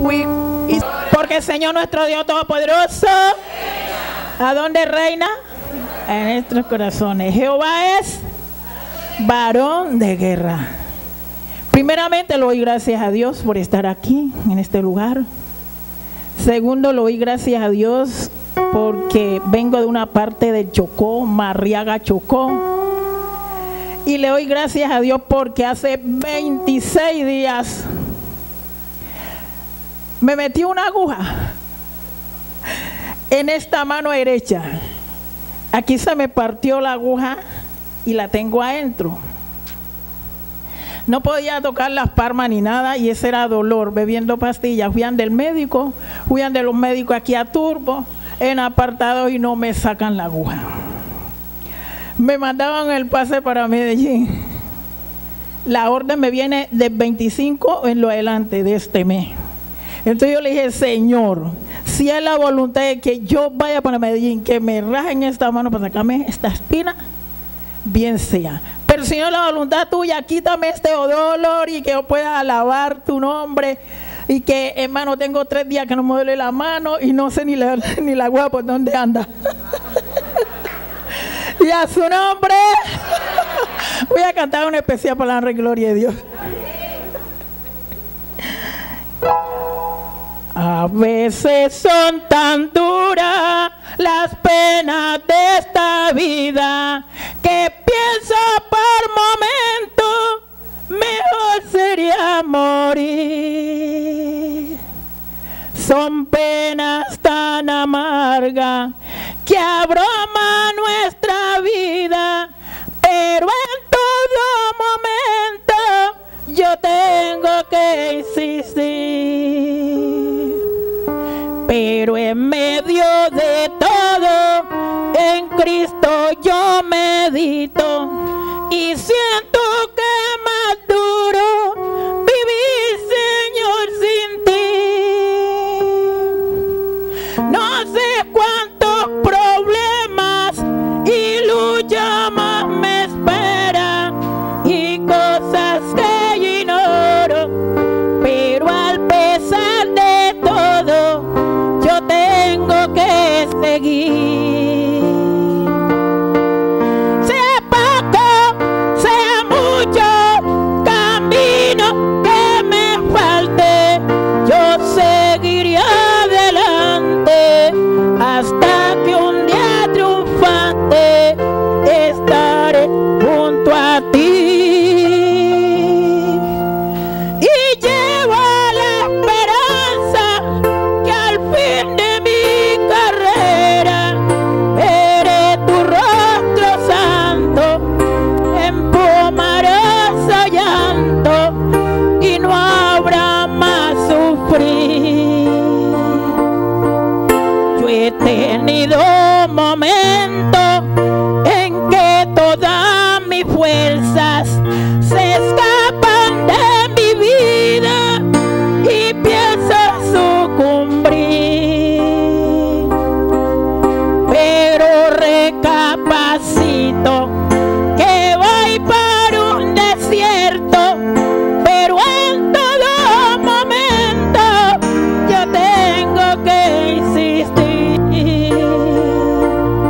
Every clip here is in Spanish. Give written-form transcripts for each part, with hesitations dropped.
Porque el Señor nuestro Dios Todopoderoso, ¿a dónde reina? En nuestros corazones. Jehová es varón de guerra. Primeramente, le doy gracias a Dios por estar aquí, en este lugar. Segundo, le doy gracias a Dios porque vengo de una parte de Chocó, Marriaga, Chocó. Y le doy gracias a Dios porque hace 26 días me metí una aguja en esta mano derecha. Aquí se me partió la aguja y la tengo adentro. No podía tocar las palmas ni nada y ese era dolor, bebiendo pastillas. Fui del médico, fui de los médicos aquí a Turbo, en apartado, y no me sacan la aguja. Me mandaban el pase para Medellín. La orden me viene del 25 en lo adelante de este mes. Entonces yo le dije, Señor, si es la voluntad de que yo vaya para Medellín, que me rajen esta mano para sacarme esta espina, bien sea. Pero si no es la voluntad tuya, quítame este dolor y que yo pueda alabar tu nombre. Y que, hermano, tengo 3 días que no me duele la mano y no sé ni la agua por dónde anda. Y a su nombre voy a cantar una especial para la honra y gloria de Dios. A veces son tan duras las penas de esta vida que pienso por momento mejor sería morir. Son penas tan amargas que abruman nuestra vida, pero en todo momento yo tengo que insistir. Pero en medio de todo, en Cristo yo medito y siento que más duro vivir, Señor, sin ti. No sé cuántos problemas y luchas más me esperan y cosas que yo ignoro, pero al pesar de todo yo tengo que seguir. Sea poco, sea mucho camino que me falte, yo seguiré adelante hasta que un día triunfante estaré junto a ti. Y llevo la esperanza que al fin de mi carrera veré tu rostro santo en pomaroso llanto y no habrá más sufrir. Yo he tenido momentos en que todas mis fuerzas se escapan de mi vida y pienso sucumbir, pero recapacito que voy para un desierto, pero en todo momento yo tengo que insistir.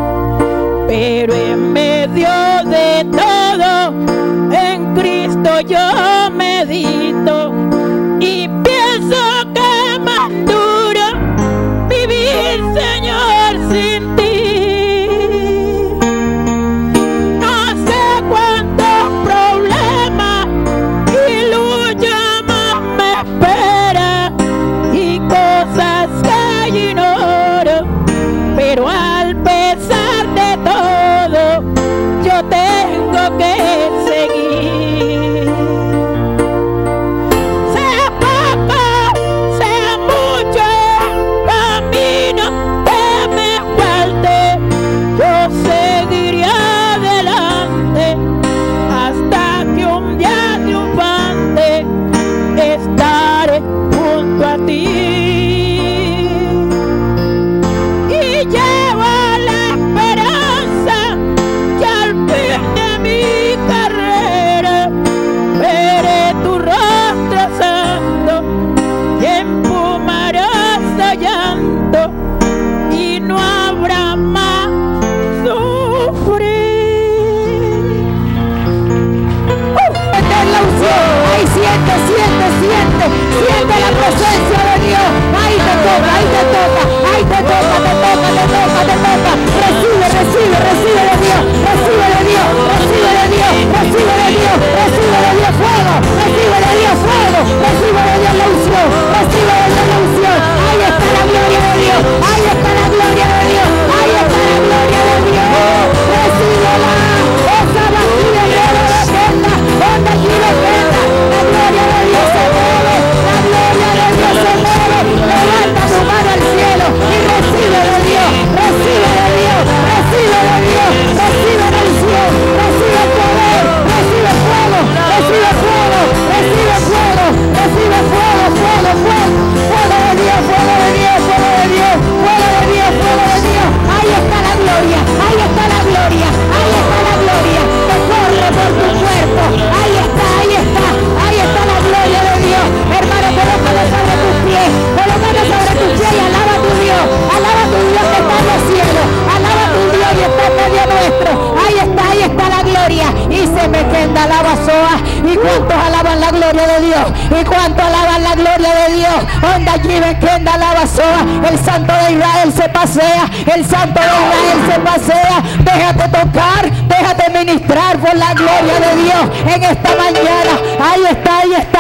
te toca, te toca, te toca, te toca. Recibe, recibe, recibe de Dios, recibe de Dios, recibe de Dios, recibe de Dios, recibe de Dios fuego, recibe de Dios fuego, recibe de Dios la unción, recibe de Dios la unción. Ahí está la gloria de Dios, ahí está la gloria de Dios, ahí está la gloria de Dios. Recíbela, esa vacía de la onda aquí lo queda. La gloria de Dios se mueve, la gloria de Dios se mueve. Levanta tu mano al cielo y recibe de Dios, recibe de Dios, recibe de Dios, recibe del cielo, recibe poder, recibe fuego, recibe fuego, recibe fuego, recibe fuego, fuego, fuego, fuego de Dios, fuego de Dios, fuego de Dios, fuego de Dios, fuego de Dios. Ahí está la gloria, ahí está la gloria, ahí está la gloria, que corre por tu cuerpo. Ahí está, ahí está, ahí está la gloria de Dios. Hermano, colócalo sobre tus pies, colócalo sobre tus pies y alaba a tu Dios que está en los cielos, alaba a tu Dios y está en medio nuestro. Ahí está la gloria. Y se me queda alaba soa. ¿Y cuántos alaban la gloria de Dios? ¿Y cuántos alaban la gloria de Dios? Onda allí me queda alaba soa. El Santo de Israel se pasea, el Santo de Israel se pasea. Déjate tocar, déjate ministrar por la gloria de Dios en esta mañana. Ahí está, ahí está.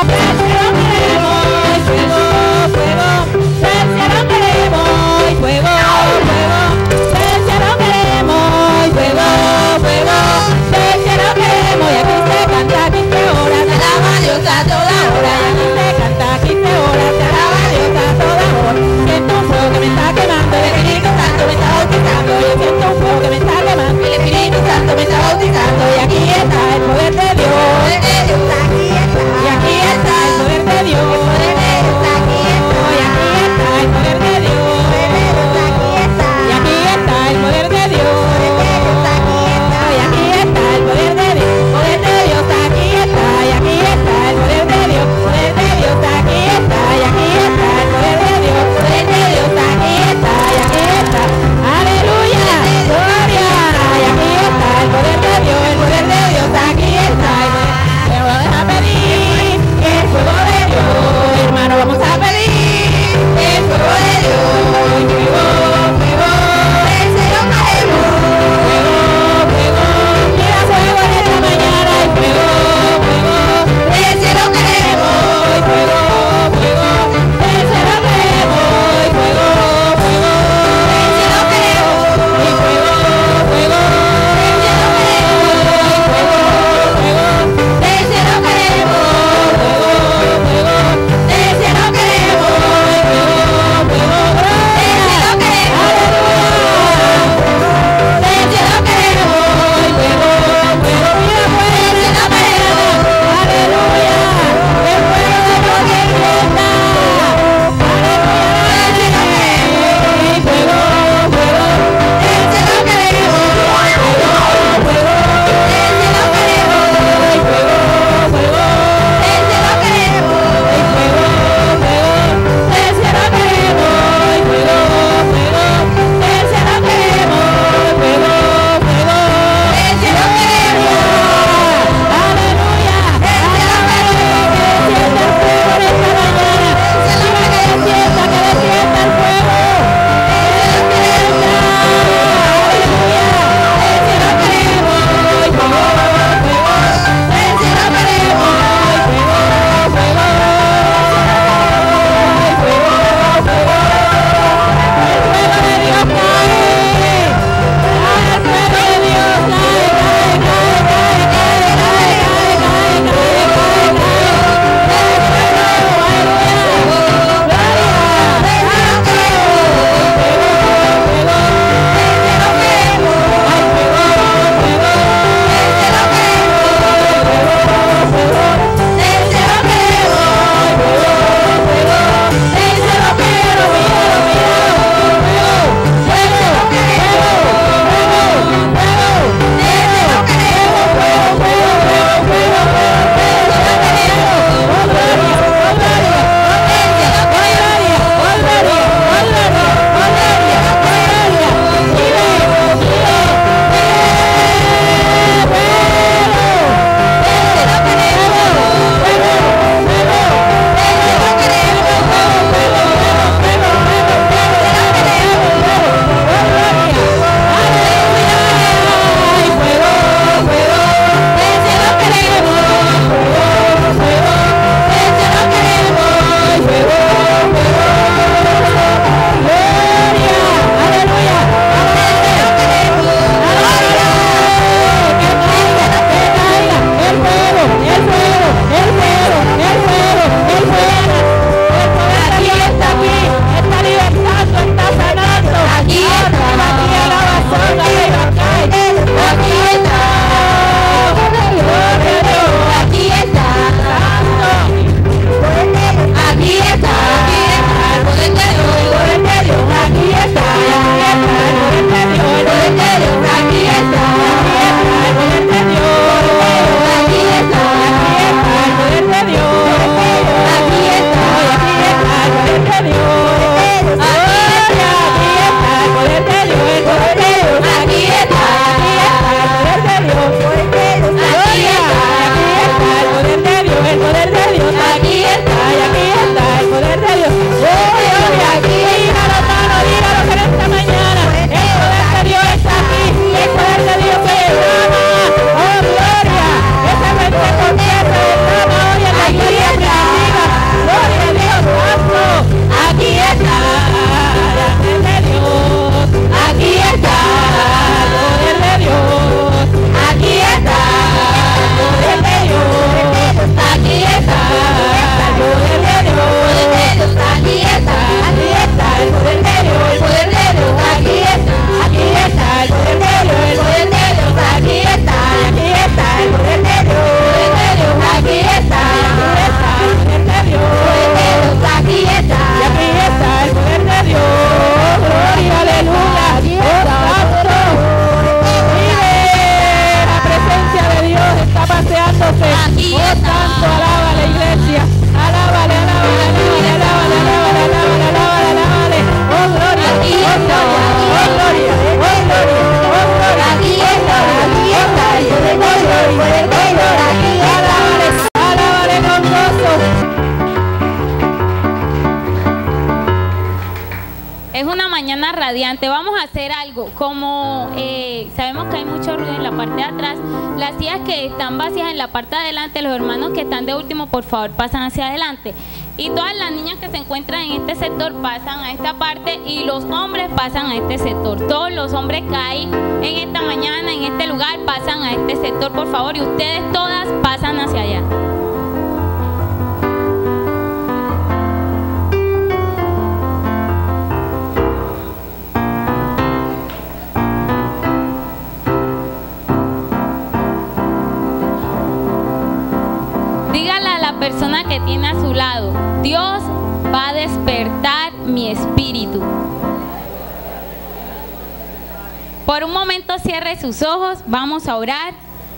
Y aquí está el poder de Dios. Es una mañana radiante. Vamos a hacer algo. Como sabemos que hay mucho ruido en la parte de atrás, las sillas que están vacías en la parte de adelante, los hermanos que están de último, por favor, pasan hacia adelante. Y todas las niñas que se encuentran en este sector pasan a esta parte y los hombres pasan a este sector. Todos los hombres que hay en esta mañana, en este lugar, pasan a este sector, por favor. Y ustedes todas pasan hacia allá. Dígale a la persona que tiene a su lado: Dios va a despertar mi espíritu. Por un momento cierre sus ojos, vamos a orar.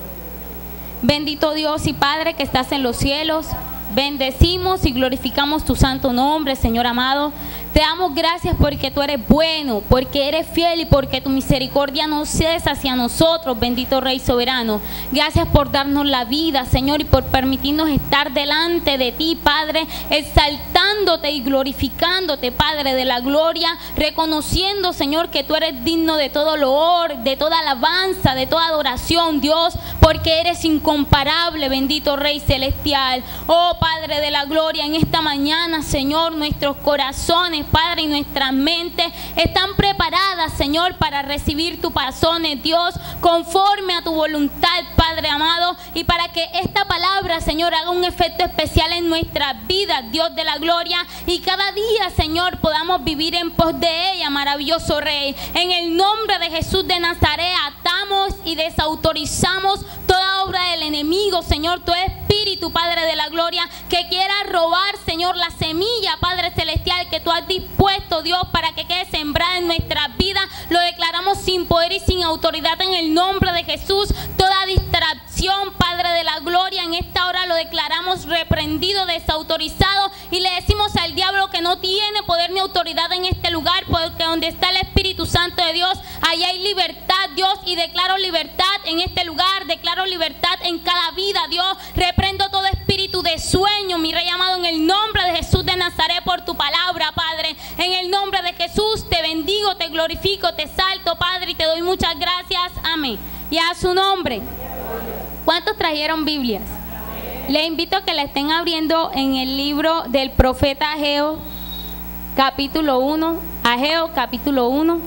Bendito Dios y Padre que estás en los cielos, bendecimos y glorificamos tu santo nombre, Señor amado. Te damos gracias porque tú eres bueno, porque eres fiel y porque tu misericordia no cesa hacia nosotros, bendito Rey soberano. Gracias por darnos la vida, Señor, y por permitirnos estar delante de ti, Padre, exaltándote y glorificándote, Padre de la gloria, reconociendo, Señor, que tú eres digno de todo loor, de toda alabanza, de toda adoración, Dios, porque eres incomparable, bendito Rey celestial. Oh Padre de la gloria, en esta mañana, Señor, nuestros corazones, Padre, y nuestras mentes están preparadas, Señor, para recibir tus pasones, Dios, conforme a tu voluntad, Padre amado, y para que esta palabra, Señor, haga un efecto especial en nuestras vidas, Dios de la gloria, y cada día, Señor, podamos vivir en pos de ella, maravilloso Rey. En el nombre de Jesús de Nazaret, atamos y desautorizamos toda obra del enemigo, Señor, tu espíritu, Padre de la gloria, que quiera robar, Señor, la semilla, Padre celestial, que tú has dispuesto, Dios, para que quede sembrada en nuestras vidas. Lo declaramos sin poder y sin autoridad en el nombre de Jesús. Toda distracción, Padre de la gloria, en esta hora lo declaramos reprendido, desautorizado, y le decimos al diablo que no tiene poder ni autoridad en este lugar, porque donde está el Espíritu Santo de Dios, ahí hay libertad, Dios, y declaro libertad en este lugar, declaro libertad en cada vida, Dios. Reprendo todo espíritu de sueño, mi Rey amado, en el nombre de Jesús de Nazaret, por tu palabra, Padre. En el nombre de Jesús te bendigo, te glorifico, te exalto, Padre, y te doy muchas gracias. Amén. Y a su nombre. ¿Cuántos trajeron Biblias? Les invito a que la estén abriendo en el libro del profeta Ageo, capítulo 1. Ageo, capítulo 1.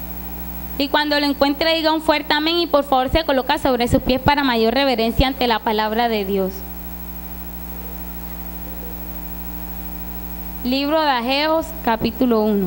Y cuando lo encuentre, diga un fuerte amén, y por favor se coloca sobre sus pies para mayor reverencia ante la palabra de Dios. Libro de Ageos, capítulo 1.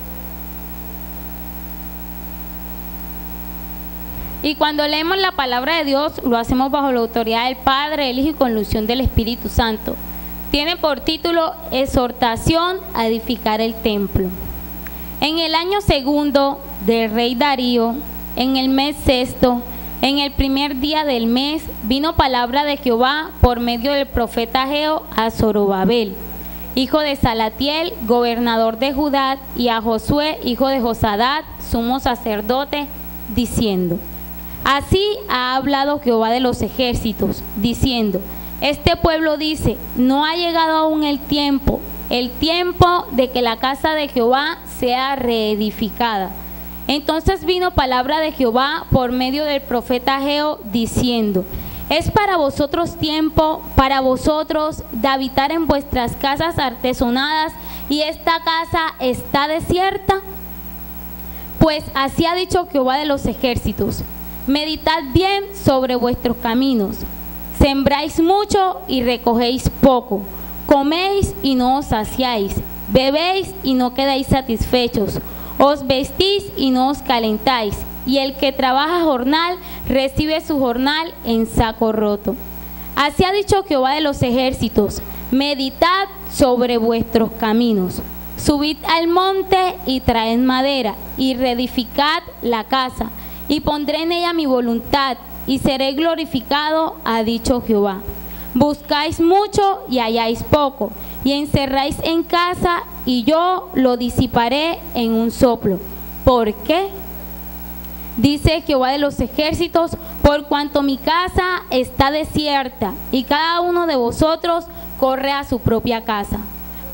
Y cuando leemos la palabra de Dios, lo hacemos bajo la autoridad del Padre, del Hijo y con la unción del Espíritu Santo. Tiene por título Exhortación a edificar el templo. En el año segundo del rey Darío, en el mes sexto, en el primer día del mes, vino palabra de Jehová por medio del profeta Ageo a Zorobabel, hijo de Salatiel, gobernador de Judá, y a Josué, hijo de Josadat, sumo sacerdote, diciendo: así ha hablado Jehová de los ejércitos, diciendo: este pueblo dice, no ha llegado aún el tiempo de que la casa de Jehová sea reedificada. Entonces vino palabra de Jehová por medio del profeta Ageo, diciendo: ¿es para vosotros tiempo, para vosotros, de habitar en vuestras casas artesonadas, y esta casa está desierta? Pues así ha dicho Jehová de los ejércitos: meditad bien sobre vuestros caminos. Sembráis mucho y recogéis poco. Coméis y no os saciáis. Bebéis y no quedáis satisfechos. Os vestís y no os calentáis. Y el que trabaja jornal recibe su jornal en saco roto. Así ha dicho Jehová de los ejércitos: meditad sobre vuestros caminos. Subid al monte y traed madera, y reedificad la casa, y pondré en ella mi voluntad, y seré glorificado, ha dicho Jehová. Buscáis mucho y halláis poco, y encerráis en casa, y yo lo disiparé en un soplo. ¿Por qué? Dice Jehová de los ejércitos: por cuanto mi casa está desierta, y cada uno de vosotros corre a su propia casa.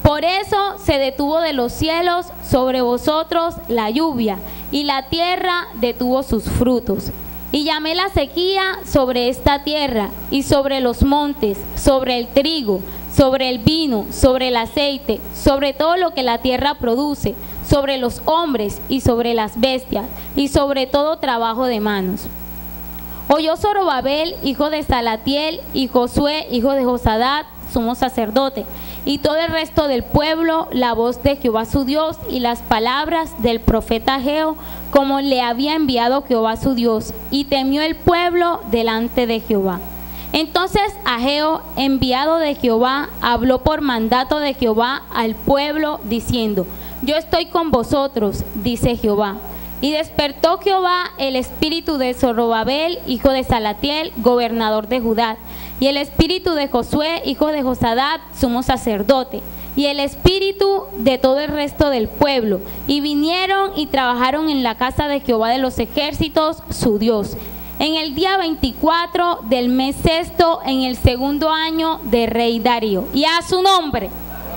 Por eso se detuvo de los cielos sobre vosotros la lluvia, y la tierra detuvo sus frutos. Y llamé la sequía sobre esta tierra, y sobre los montes, sobre el trigo, sobre el vino, sobre el aceite, sobre todo lo que la tierra produce, sobre los hombres y sobre las bestias, y sobre todo trabajo de manos. Oyó Zorobabel, hijo de Salatiel, y Josué, hijo de Josadat, sumo sacerdote, y todo el resto del pueblo, la voz de Jehová su Dios y las palabras del profeta Ageo, como le había enviado Jehová su Dios, y temió el pueblo delante de Jehová. Entonces Ageo, enviado de Jehová, habló por mandato de Jehová al pueblo, diciendo: yo estoy con vosotros, dice Jehová. Y despertó Jehová el espíritu de Zorobabel, hijo de Salatiel, gobernador de Judá, y el espíritu de Josué, hijo de Josadat, sumo sacerdote, y el espíritu de todo el resto del pueblo, y vinieron y trabajaron en la casa de Jehová de los ejércitos, su Dios, en el día 24 del mes sexto, en el segundo año de rey Darío. Y a su nombre.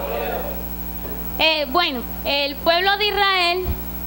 Bueno, el pueblo de Israel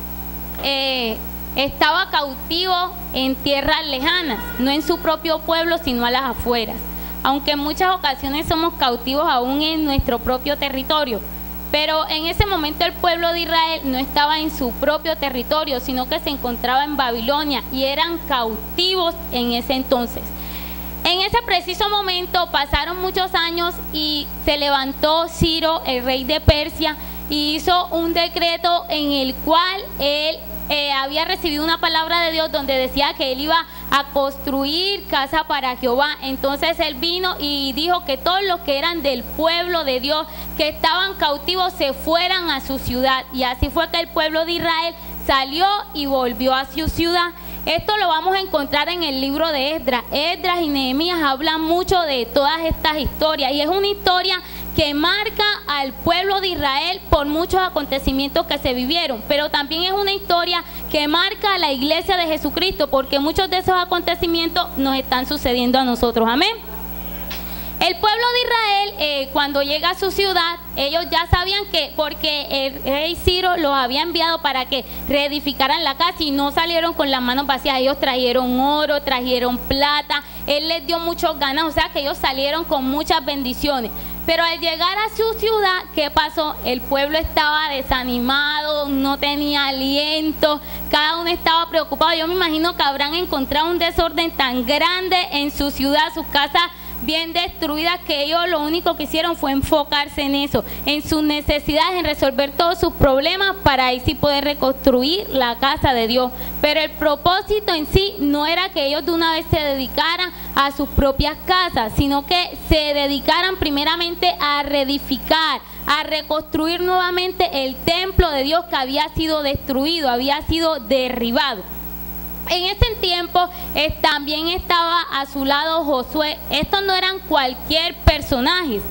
estaba cautivo en tierras lejanas, no en su propio pueblo, sino a las afueras. Aunque en muchas ocasiones somos cautivos aún en nuestro propio territorio, pero en ese momento el pueblo de Israel no estaba en su propio territorio, sino que se encontraba en Babilonia y eran cautivos en ese entonces. En ese preciso momento pasaron muchos años y se levantó Ciro, el rey de Persia, y hizo un decreto en el cual él había recibido una palabra de Dios donde decía que él iba a construir casa para Jehová. Entonces él vino y dijo que todos los que eran del pueblo de Dios, que estaban cautivos, se fueran a su ciudad. Y así fue que el pueblo de Israel salió y volvió a su ciudad. Esto lo vamos a encontrar en el libro de Esdras. Esdras y Nehemías hablan mucho de todas estas historias, y es una historia que marca al pueblo de Israel por muchos acontecimientos que se vivieron, pero también es una historia que marca a la iglesia de Jesucristo, porque muchos de esos acontecimientos nos están sucediendo a nosotros. Amén. El pueblo de Israel, cuando llega a su ciudad, ellos ya sabían que, porque el rey Ciro los había enviado para que reedificaran la casa, y no salieron con las manos vacías. Ellos trajeron oro, trajeron plata, él les dio muchos ganas, o sea que ellos salieron con muchas bendiciones. Pero al llegar a su ciudad, ¿qué pasó? El pueblo estaba desanimado, no tenía aliento, cada uno estaba preocupado. Yo me imagino que habrán encontrado un desorden tan grande en su ciudad, sus casas bien destruidas, que ellos lo único que hicieron fue enfocarse en eso, en sus necesidades, en resolver todos sus problemas para ahí sí poder reconstruir la casa de Dios. Pero el propósito en sí no era que ellos de una vez se dedicaran a sus propias casas, sino que se dedicaran primeramente a reedificar, a reconstruir nuevamente el templo de Dios que había sido destruido, había sido derribado. En ese tiempo también estaba a su lado Josué. Estos no eran cualquier personajes.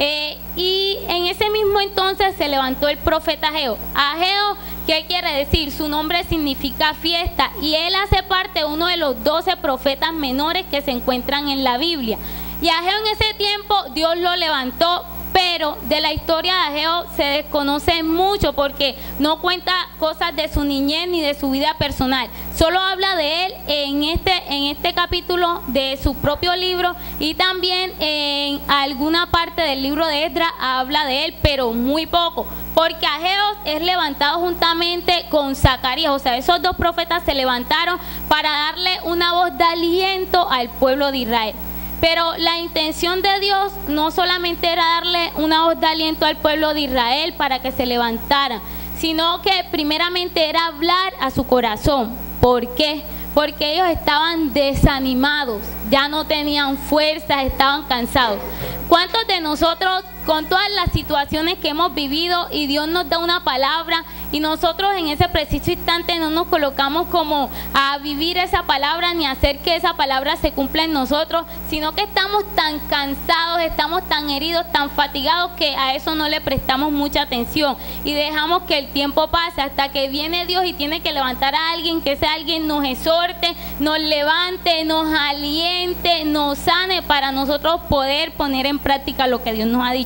Y en ese mismo entonces se levantó el profeta Ageo. Ageo, ¿qué quiere decir? Su nombre significa fiesta, y él hace parte de uno de los 12 profetas menores que se encuentran en la Biblia. Y Ageo en ese tiempo Dios lo levantó, pero de la historia de Ageo se desconoce mucho, porque no cuenta cosas de su niñez ni de su vida personal. Solo habla de él en este capítulo de su propio libro, y también en alguna parte del libro de Esdras habla de él, pero muy poco, porque Ageo es levantado juntamente con Zacarías. O sea, esos dos profetas se levantaron para darle una voz de aliento al pueblo de Israel. Pero la intención de Dios no solamente era darle una voz de aliento al pueblo de Israel para que se levantara, sino que primeramente era hablar a su corazón. ¿Por qué? Porque ellos estaban desanimados, ya no tenían fuerzas, estaban cansados. ¿Cuántos de nosotros, con todas las situaciones que hemos vivido, y Dios nos da una palabra, y nosotros en ese preciso instante no nos colocamos como a vivir esa palabra ni a hacer que esa palabra se cumpla en nosotros, sino que estamos tan cansados, estamos tan heridos, tan fatigados, que a eso no le prestamos mucha atención y dejamos que el tiempo pase hasta que viene Dios y tiene que levantar a alguien, que ese alguien nos exhorte, nos levante, nos aliente, nos sane, para nosotros poder poner en práctica lo que Dios nos ha dicho.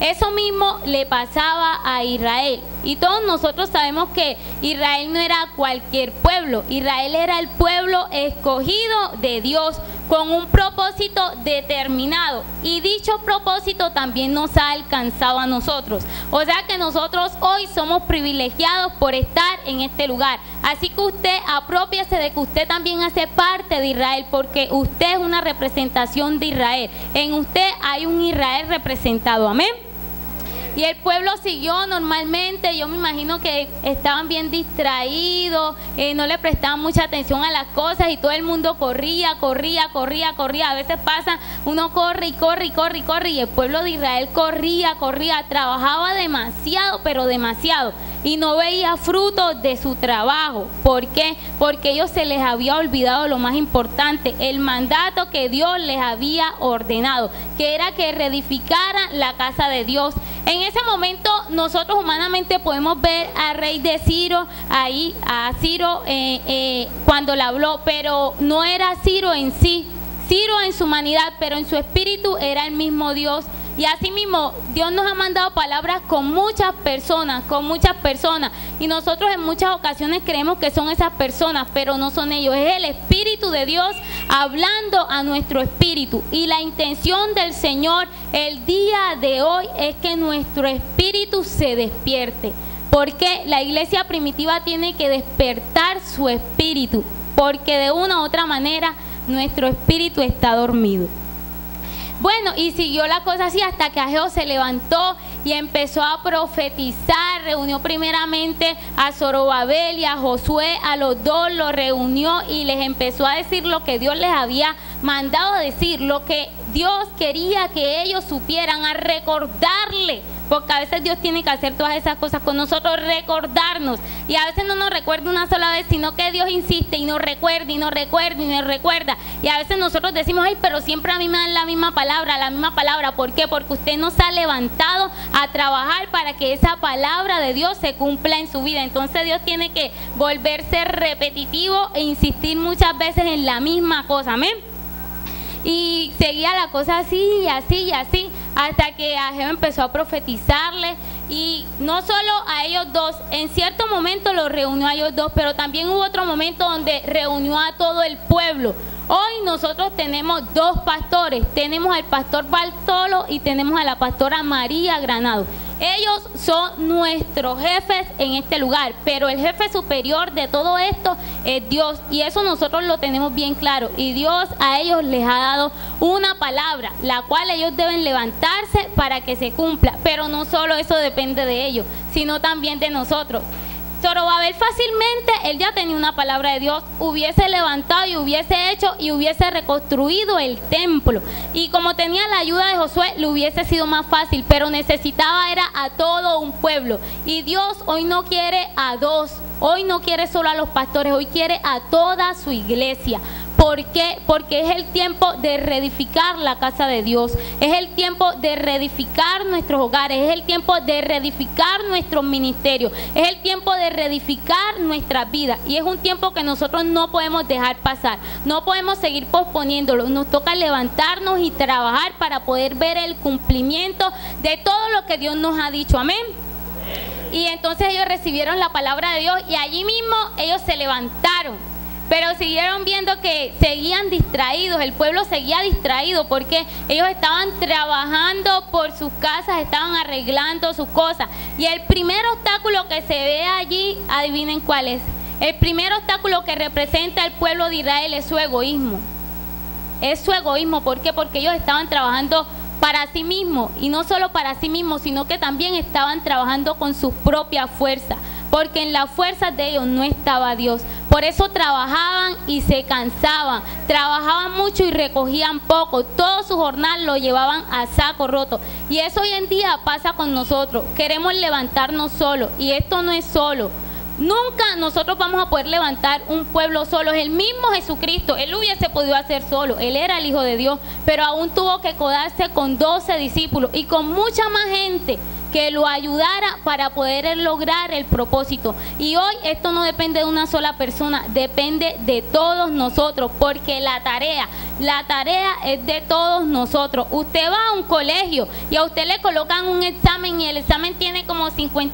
Eso mismo le pasaba a Israel. Y todos nosotros sabemos que Israel no era cualquier pueblo. Israel era el pueblo escogido de Dios con un propósito determinado. Y dicho propósito también nos ha alcanzado a nosotros. O sea que nosotros hoy somos privilegiados por estar en este lugar. Así que usted aprópiese de que usted también hace parte de Israel, porque usted es una representación de Israel. En usted hay un Israel representado. Amén. Y el pueblo siguió normalmente. Yo me imagino que estaban bien distraídos, no le prestaban mucha atención a las cosas y todo el mundo corría. A veces pasa, uno corre y el pueblo de Israel corría, trabajaba demasiado, pero demasiado, y no veía frutos de su trabajo. ¿Por qué? Porque a ellos se les había olvidado lo más importante, el mandato que Dios les había ordenado, que era que reedificaran la casa de Dios. En ese momento nosotros humanamente podemos ver al rey de Ciro, ahí a Ciro cuando le habló, pero no era Ciro en sí, Ciro en su humanidad, pero en su espíritu era el mismo Dios. Y así mismo Dios nos ha mandado palabras con muchas personas, y nosotros en muchas ocasiones creemos que son esas personas, pero no son ellos. Es el Espíritu de Dios hablando a nuestro espíritu, y la intención del Señor el día de hoy es que nuestro espíritu se despierte, porque la iglesia primitiva tiene que despertar su espíritu, porque de una u otra manera nuestro espíritu está dormido. Bueno, y siguió la cosa así hasta que Ageo se levantó y empezó a profetizar. Reunió primeramente a Zorobabel y a Josué, a los dos los reunió y les empezó a decir lo que Dios les había mandado decir, lo que Dios quería que ellos supieran, a recordarle, porque a veces Dios tiene que hacer todas esas cosas con nosotros, recordarnos, y a veces no nos recuerda una sola vez, sino que Dios insiste y nos recuerda y nos recuerda y nos recuerda, y a veces nosotros decimos, ay, pero siempre a mí me dan la misma palabra. ¿Por qué? Porque usted no se ha levantado a trabajar para que esa palabra de Dios se cumpla en su vida. Entonces Dios tiene que volverse repetitivo e insistir muchas veces en la misma cosa. Amén. Y seguía la cosa así y así, hasta que Ageo empezó a profetizarle, y no solo a ellos dos, en cierto momento los reunió a ellos dos, pero también hubo otro momento donde reunió a todo el pueblo. Hoy nosotros tenemos dos pastores, tenemos al pastor Bartolo y tenemos a la pastora María Granado. Ellos son nuestros jefes en este lugar, pero el jefe superior de todo esto es Dios, y eso nosotros lo tenemos bien claro, y Dios a ellos les ha dado una palabra, la cual ellos deben levantarse para que se cumpla, pero no solo eso depende de ellos, sino también de nosotros. Zorobabel fácilmente, él ya tenía una palabra de Dios, hubiese levantado y hubiese hecho y hubiese reconstruido el templo, y como tenía la ayuda de Josué le hubiese sido más fácil, pero necesitaba era a todo un pueblo, y Dios hoy no quiere a dos, hoy no quiere solo a los pastores, hoy quiere a toda su iglesia. ¿Por qué? Porque es el tiempo de reedificar la casa de Dios, es el tiempo de reedificar nuestros hogares, es el tiempo de reedificar nuestros ministerios, es el tiempo de reedificar nuestras vidas, y es un tiempo que nosotros no podemos dejar pasar, no podemos seguir posponiéndolo, nos toca levantarnos y trabajar para poder ver el cumplimiento de todo lo que Dios nos ha dicho. Amén. Y entonces ellos recibieron la palabra de Dios, y allí mismo ellos se levantaron. Pero siguieron viendo que seguían distraídos, el pueblo seguía distraído, porque ellos estaban trabajando por sus casas, estaban arreglando sus cosas. Y el primer obstáculo que se ve allí, adivinen cuál es. El primer obstáculo que representa el pueblo de Israel es su egoísmo. Es su egoísmo, ¿por qué? Porque ellos estaban trabajando para sí mismos, y no solo para sí mismos, sino que también estaban trabajando con sus propias fuerzas, porque en las fuerzas de ellos no estaba Dios. Por eso trabajaban y se cansaban, trabajaban mucho y recogían poco, todo su jornal lo llevaban a saco roto. Y eso hoy en día pasa con nosotros, queremos levantarnos solos, y esto no es solo. Nunca nosotros vamos a poder levantar un pueblo solo. Es el mismo Jesucristo, él hubiese podido hacer solo, él era el Hijo de Dios, pero aún tuvo que codarse con 12 discípulos y con mucha más gente que lo ayudara para poder lograr el propósito. Y hoy esto no depende de una sola persona, depende de todos nosotros, porque la tarea es de todos nosotros. Usted va a un colegio y a usted le colocan un examen y el examen tiene como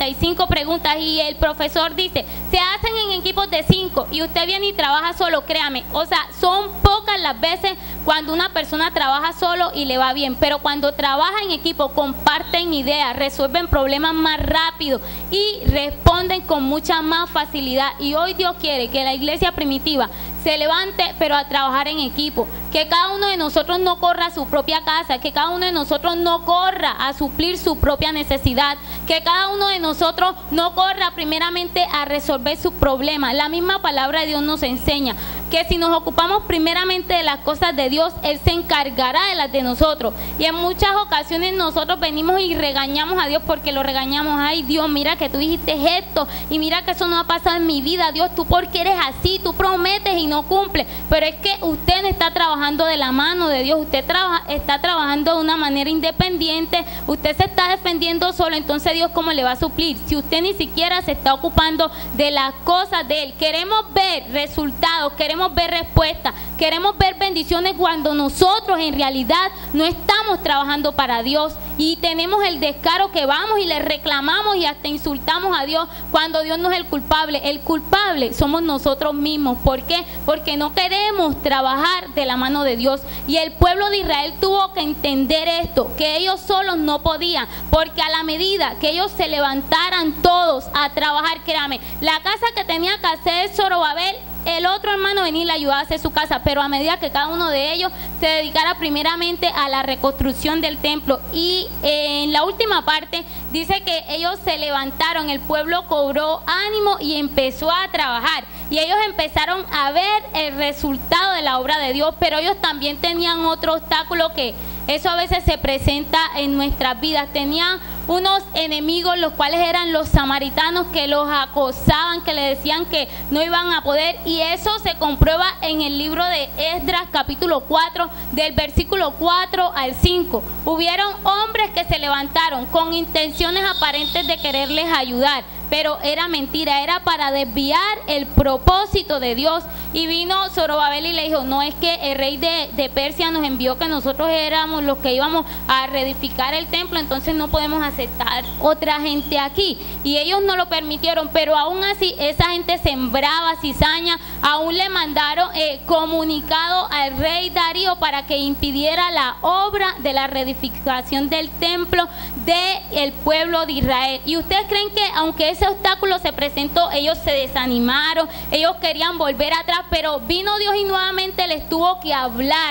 55 preguntas y el profesor dice, se hacen en equipos de 5 y usted viene y trabaja solo, créame, o sea, son pocas las veces cuando una persona trabaja solo y le va bien, pero cuando trabaja en equipo, comparten ideas, resuelven problemas más rápido y responden con mucha más facilidad. Y hoy Dios quiere que la iglesia primitiva se levante, pero a trabajar en equipo, que cada uno de nosotros no corra a su propia casa, que cada uno de nosotros no corra a suplir su propia necesidad, que cada uno de nosotros no corra primeramente a resolver sus problemas. La misma palabra de Dios nos enseña que si nos ocupamos primeramente de las cosas de Dios, Él se encargará de las de nosotros. Y en muchas ocasiones nosotros venimos y regañamos a Dios porque lo regañamos. Ay Dios, mira que tú dijiste esto y mira que eso no ha pasado en mi vida. Dios, tú porque eres así, tú prometes y no cumples. Pero es que usted no está trabajando de la mano de Dios, usted está trabajando de una manera independiente, usted se está defendiendo solo. Entonces Dios, ¿cómo le va a suplir si usted ni siquiera se está ocupando de las cosas de Él? Queremos ver resultados, queremos ver respuestas, queremos ver bendiciones cuando nosotros en realidad no estamos trabajando para Dios, y tenemos el descaro que vamos y le reclamamos y hasta insultamos a Dios cuando Dios no es el culpable. El culpable somos nosotros mismos. ¿Por qué? Porque no queremos trabajar de la mano de Dios. Y el pueblo de Israel tuvo que entender esto, que ellos solos no podían, porque a la medida que ellos se levantaran todos a trabajar, créame, la casa que tenía que hacer Zorobabel, el otro hermano venía y le ayudaba a hacer su casa, pero a medida que cada uno de ellos se dedicara primeramente a la reconstrucción del templo. Y en la última parte dice que ellos se levantaron, el pueblo cobró ánimo y empezó a trabajar, y ellos empezaron a ver el resultado de la obra de Dios. Pero ellos también tenían otro obstáculo, que eso a veces se presenta en nuestras vidas. Tenían unos enemigos, los cuales eran los samaritanos, que los acosaban, que le decían que no iban a poder, y eso se comprueba en el libro de Esdras capítulo 4 del versículo 4 al 5. Hubieron hombres que se levantaron con intenciones aparentes de quererles ayudar, pero era mentira, era para desviar el propósito de Dios. Y vino Zorobabel y le dijo, no, es que el rey de Persia nos envió que nosotros éramos los que íbamos a reedificar el templo, entonces no podemos aceptar otra gente aquí. Y ellos no lo permitieron, pero aún así esa gente sembraba cizaña. Aún le mandaron comunicado al rey Darío para que impidiera la obra de la reedificación del templo del pueblo de Israel. ¿Y ustedes creen que aunque ese obstáculo se presentó, ellos se desanimaron, ellos querían volver atrás? Pero vino Dios y nuevamente les tuvo que hablar,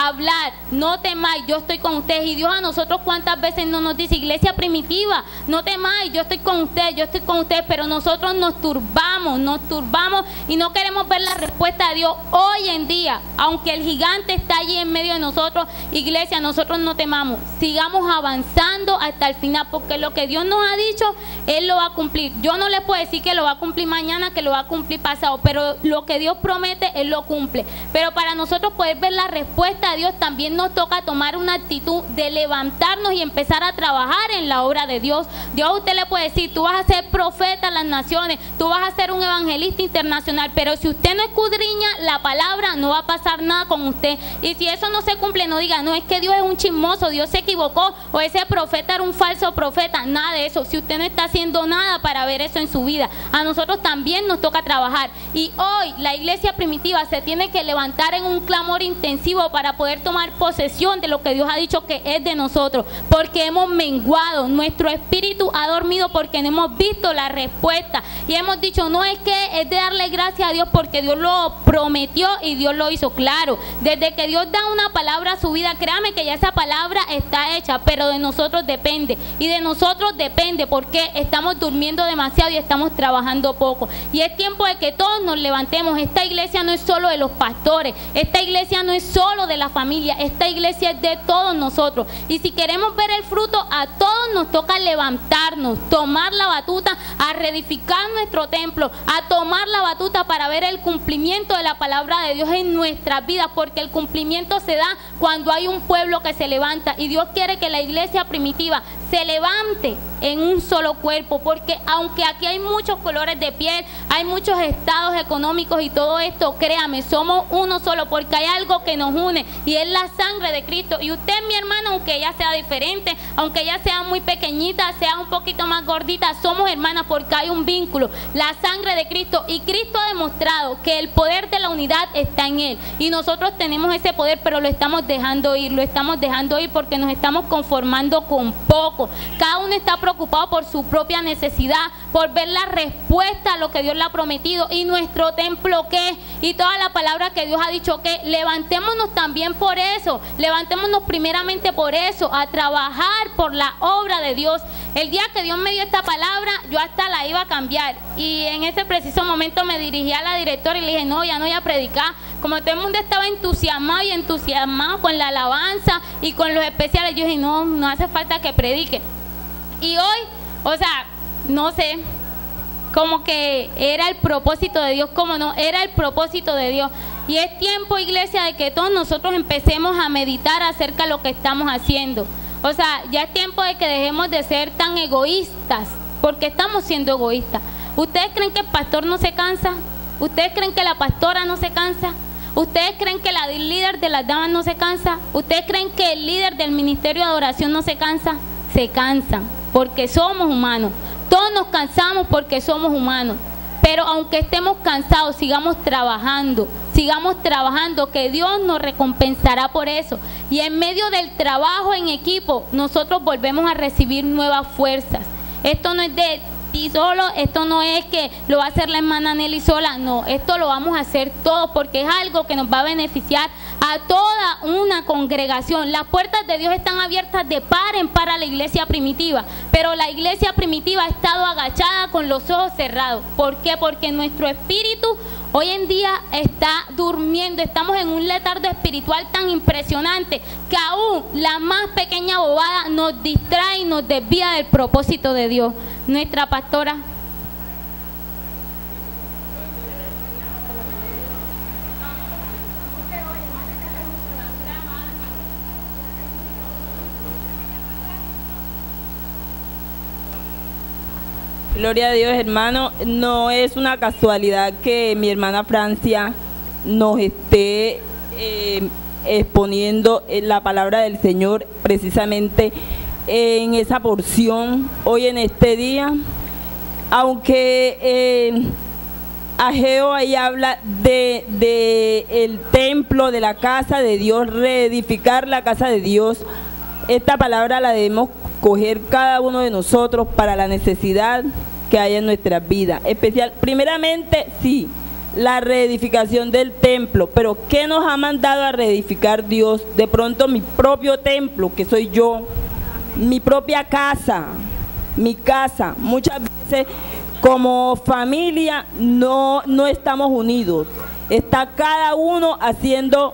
no temáis, yo estoy con ustedes. Y Dios a nosotros cuántas veces no nos dice, iglesia primitiva, no temáis, yo estoy con ustedes, pero nosotros nos turbamos y no queremos ver la respuesta de Dios. Hoy en día, aunque el gigante está allí en medio de nosotros, iglesia, nosotros no temamos, sigamos avanzando hasta el final, porque lo que Dios nos ha dicho, Él lo va a cumplir. Yo no les puedo decir que lo va a cumplir mañana, que lo va a cumplir pasado, pero lo que Dios promete, Él lo cumple. Pero para nosotros poder ver la respuesta de Dios, también nos toca tomar una actitud de levantarnos y empezar a trabajar en la obra de Dios. Dios a usted le puede decir, tú vas a ser profeta en las naciones, tú vas a ser un evangelista internacional, pero si usted no escudriña la palabra, no va a pasar nada con usted. Y si eso no se cumple, no diga, no, es que Dios es un chismoso, Dios se equivocó, o ese profeta era un falso profeta. Nada de eso. Si usted no está haciendo nada para ver eso en su vida, a nosotros también nos toca trabajar. Y hoy la iglesia primitiva se tiene que levantar en un clamor intensivo para poder tomar posesión de lo que Dios ha dicho que es de nosotros, porque hemos menguado, nuestro espíritu ha dormido porque no hemos visto la respuesta, y hemos dicho, no, es que es de darle gracias a Dios porque Dios lo prometió y Dios lo hizo. Claro, desde que Dios da una palabra a su vida, créame que ya esa palabra está hecha, pero de nosotros depende, y de nosotros depende porque estamos durmiendo demasiado y estamos trabajando poco. Y es tiempo de que todos nos levantemos. Esta iglesia no es solo de los pastores, esta iglesia no es solo de la familia, esta iglesia es de todos nosotros, y si queremos ver el fruto, a todos nos toca levantarnos, tomar la batuta a reedificar nuestro templo, a tomar la batuta para ver el cumplimiento de la palabra de Dios en nuestras vidas, porque el cumplimiento se da cuando hay un pueblo que se levanta, y Dios quiere que la iglesia primitiva se levante en un solo cuerpo, porque aunque aquí hay muchos colores de piel, hay muchos estados económicos y todo esto, créame, somos uno solo, porque hay algo que nos une y es la sangre de Cristo. Y usted, mi hermana, aunque ella sea diferente, aunque ella sea muy pequeñita, sea un poquito más gordita, somos hermanas porque hay un vínculo, la sangre de Cristo. Y Cristo ha demostrado que el poder de la unidad está en Él, y nosotros tenemos ese poder, pero lo estamos dejando ir, porque nos estamos conformando con poco. Cada uno está preocupado por su propia necesidad, por ver la respuesta a lo que Dios le ha prometido. Y nuestro templo, ¿qué? Y toda la palabra que Dios ha dicho, que levantémonos también por eso, levantémonos primeramente por eso, a trabajar por la obra de Dios. El día que Dios me dio esta palabra, yo hasta la iba a cambiar, y en ese preciso momento me dirigí a la directora y le dije, no, ya no voy a predicar. Como todo el mundo estaba entusiasmado con la alabanza y con los especiales, yo dije, no hace falta que predique. Y hoy, o sea, no sé, como que era el propósito de Dios, como no, era el propósito de Dios. Y es tiempo, iglesia, de que todos nosotros empecemos a meditar acerca de lo que estamos haciendo. O sea, ya es tiempo de que dejemos de ser tan egoístas, porque estamos siendo egoístas. ¿Ustedes creen que el pastor no se cansa? ¿Ustedes creen que la pastora no se cansa? ¿Ustedes creen que la líder de las damas no se cansa? ¿Ustedes creen que el líder del ministerio de adoración no se cansa? Se cansan, porque somos humanos. Todos nos cansamos porque somos humanos. Pero aunque estemos cansados, sigamos trabajando, que Dios nos recompensará por eso. Y en medio del trabajo en equipo, nosotros volvemos a recibir nuevas fuerzas. Esto no es de ti solo, esto no es que lo va a hacer la hermana Nelly sola, no, esto lo vamos a hacer todos, porque es algo que nos va a beneficiar a toda una congregación. Las puertas de Dios están abiertas de par en par a la iglesia primitiva, pero la iglesia primitiva ha estado agachada con los ojos cerrados. ¿Por qué? Porque nuestro espíritu hoy en día está durmiendo, estamos en un letargo espiritual tan impresionante que aún la más pequeña bobada nos distrae y nos desvía del propósito de Dios. Nuestra pastora. Gloria a Dios, hermano. No es una casualidad que mi hermana Francia nos esté exponiendo la palabra del Señor precisamente en esa porción hoy en este día. Aunque Ageo ahí habla de el templo, de la casa de Dios, reedificar la casa de Dios, esta palabra la debemos coger cada uno de nosotros para la necesidad que hay en nuestras vidas. Primeramente, sí, la reedificación del templo, pero ¿qué nos ha mandado a reedificar Dios? De pronto mi propio templo, que soy yo, mi propia casa, mi casa. Muchas veces como familia no estamos unidos. Está cada uno haciendo,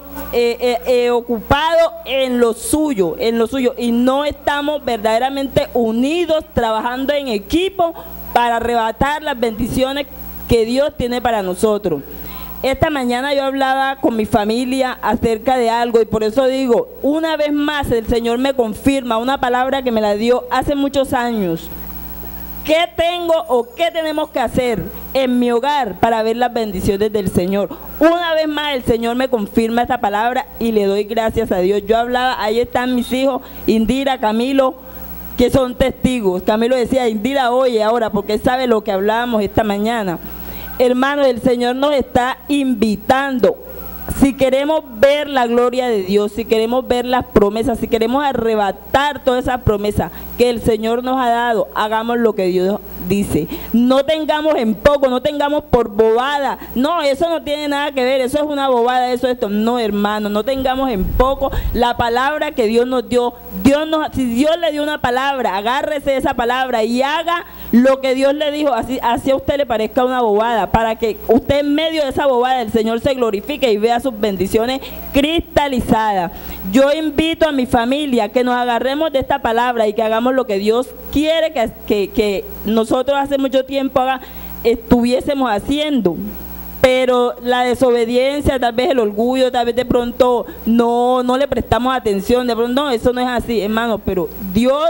ocupado en lo suyo, y no estamos verdaderamente unidos, trabajando en equipo para arrebatar las bendiciones que Dios tiene para nosotros. Esta mañana yo hablaba con mi familia acerca de algo, y por eso digo, una vez más el Señor me confirma una palabra que me la dio hace muchos años. ¿Qué tengo o qué tenemos que hacer en mi hogar para ver las bendiciones del Señor? Una vez más el Señor me confirma esta palabra y le doy gracias a Dios. Yo hablaba, ahí están mis hijos, Indira, Camilo, que son testigos. Camilo decía, Indira, oye ahora, porque él sabe lo que hablábamos esta mañana. Hermano, el Señor nos está invitando. Si queremos ver la gloria de Dios, si queremos ver las promesas, si queremos arrebatar todas esas promesas que el Señor nos ha dado, hagamos lo que Dios dice. No tengamos en poco, no tengamos por bobada. No, eso no tiene nada que ver, eso es una bobada, eso es esto. No, hermano, no tengamos en poco la palabra que Dios nos dio. Si Dios le dio una palabra, agárrese de esa palabra y haga lo que Dios le dijo, así a usted le parezca una bobada, para que usted en medio de esa bobada el Señor se glorifique y vea sus bendiciones cristalizadas. Yo invito a mi familia que nos agarremos de esta palabra y que hagamos lo que Dios quiere que nosotros hace mucho tiempo estuviésemos haciendo. Pero la desobediencia, tal vez el orgullo, tal vez de pronto no le prestamos atención, de pronto no, eso no es así, hermano. Pero Dios,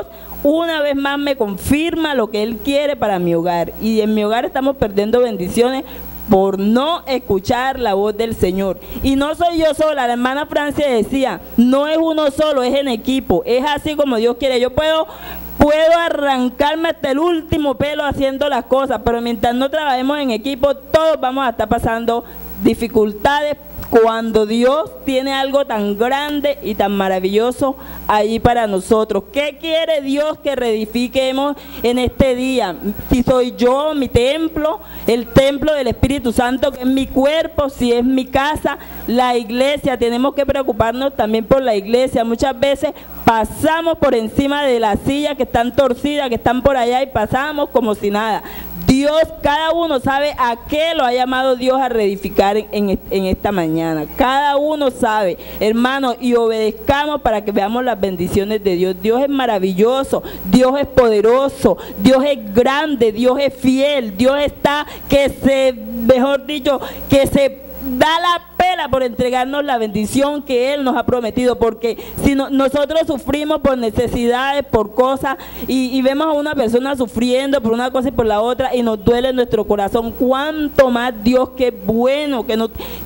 una vez más me confirma lo que Él quiere para mi hogar. Y en mi hogar estamos perdiendo bendiciones por no escuchar la voz del Señor. Y no soy yo sola, la hermana Francia decía, no es uno solo, es en equipo, es así como Dios quiere. Yo puedo arrancarme hasta el último pelo haciendo las cosas, pero mientras no trabajemos en equipo, todos vamos a estar pasando dificultades cuando Dios tiene algo tan grande y tan maravilloso allí para nosotros. ¿Qué quiere Dios que reedifiquemos en este día? Si soy yo, mi templo, el templo del Espíritu Santo, que es mi cuerpo, si es mi casa, la iglesia, tenemos que preocuparnos también por la iglesia. Muchas veces pasamos por encima de las sillas que están torcidas, que están por allá, y pasamos como si nada. Dios, cada uno sabe a qué lo ha llamado Dios a reedificar en esta mañana. Cada uno sabe, hermano, y obedezcamos para que veamos las bendiciones de Dios. Dios es maravilloso, Dios es poderoso, Dios es grande, Dios es fiel, Dios está que se da la pela por entregarnos la bendición que Él nos ha prometido, porque si nosotros sufrimos por necesidades, por cosas, y vemos a una persona sufriendo por una cosa y por la otra, y nos duele en nuestro corazón, cuánto más Dios, que es bueno, que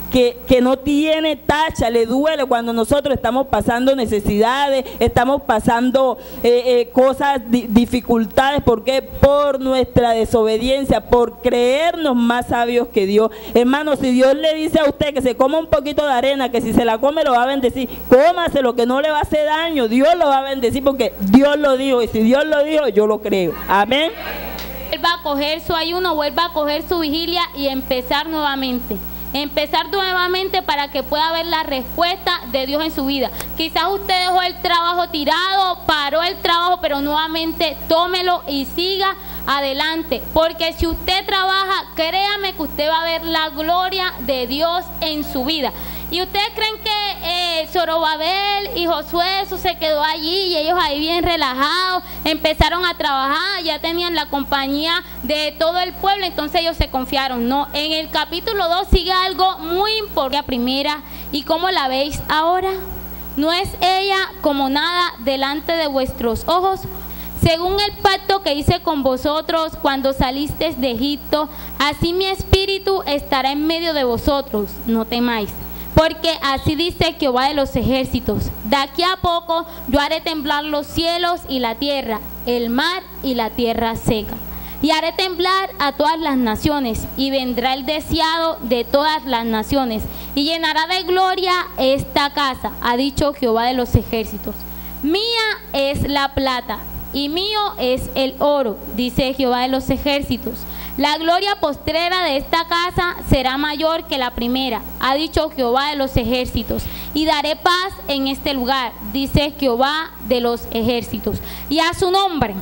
no tiene tacha, le duele cuando nosotros estamos pasando necesidades, estamos pasando cosas, dificultades. ¿Por qué? Por nuestra desobediencia, por creernos más sabios que Dios. Hermano, si Dios le dice a usted que se coma un poquito de arena, que si se la come lo va a bendecir, cómase lo que no le va a hacer daño, Dios lo va a bendecir porque Dios lo dijo, y si Dios lo dijo, yo lo creo. Amén. Vuelva a coger su ayuno, vuelva a coger su vigilia y empezar nuevamente. Empezar nuevamente para que pueda ver la respuesta de Dios en su vida. Quizás usted dejó el trabajo tirado, paró el trabajo, pero nuevamente tómelo y siga adelante, porque si usted trabaja, créame que usted va a ver la gloria de Dios en su vida. ¿Y ustedes creen que Zorobabel y Josué, eso se quedó allí y ellos ahí bien relajados, empezaron a trabajar, ya tenían la compañía de todo el pueblo, entonces ellos se confiaron? No, en el capítulo 2 sigue algo muy importante. La primera, ¿y cómo la veis ahora? ¿No es ella como nada delante de vuestros ojos? Según el pacto que hice con vosotros cuando salisteis de Egipto, así mi espíritu estará en medio de vosotros, no temáis. Porque así dice Jehová de los ejércitos, de aquí a poco yo haré temblar los cielos y la tierra, el mar y la tierra seca. Y haré temblar a todas las naciones, y vendrá el deseado de todas las naciones, y llenará de gloria esta casa, ha dicho Jehová de los ejércitos. Mía es la plata, y mío es el oro, dice Jehová de los ejércitos. La gloria postrera de esta casa será mayor que la primera, ha dicho Jehová de los ejércitos. Y daré paz en este lugar, dice Jehová de los ejércitos. Y a su nombre.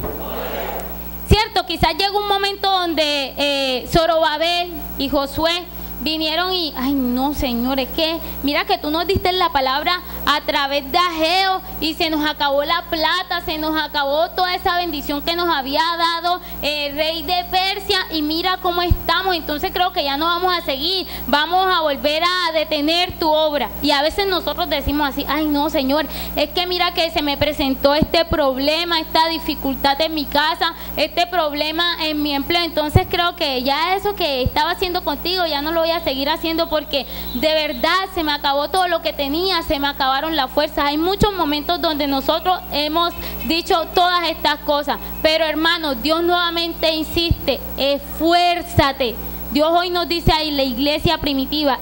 Cierto, quizás llegó un momento donde Zorobabel y Josué vinieron y, ay no, Señor, es que mira que tú nos diste la palabra a través de Ageo y se nos acabó la plata, se nos acabó toda esa bendición que nos había dado el rey de Persia, y mira cómo estamos, entonces creo que ya no vamos a seguir, vamos a volver a detener tu obra. Y a veces nosotros decimos así, ay no, Señor, es que mira que se me presentó este problema, esta dificultad en mi casa, este problema en mi empleo, entonces creo que ya eso que estaba haciendo contigo ya no lo voy a seguir haciendo, porque de verdad se me acabó todo lo que tenía, se me acabaron las fuerzas. Hay muchos momentos donde nosotros hemos dicho todas estas cosas, pero hermano, Dios nuevamente insiste, esfuérzate. Dios hoy nos dice ahí, la iglesia primitiva,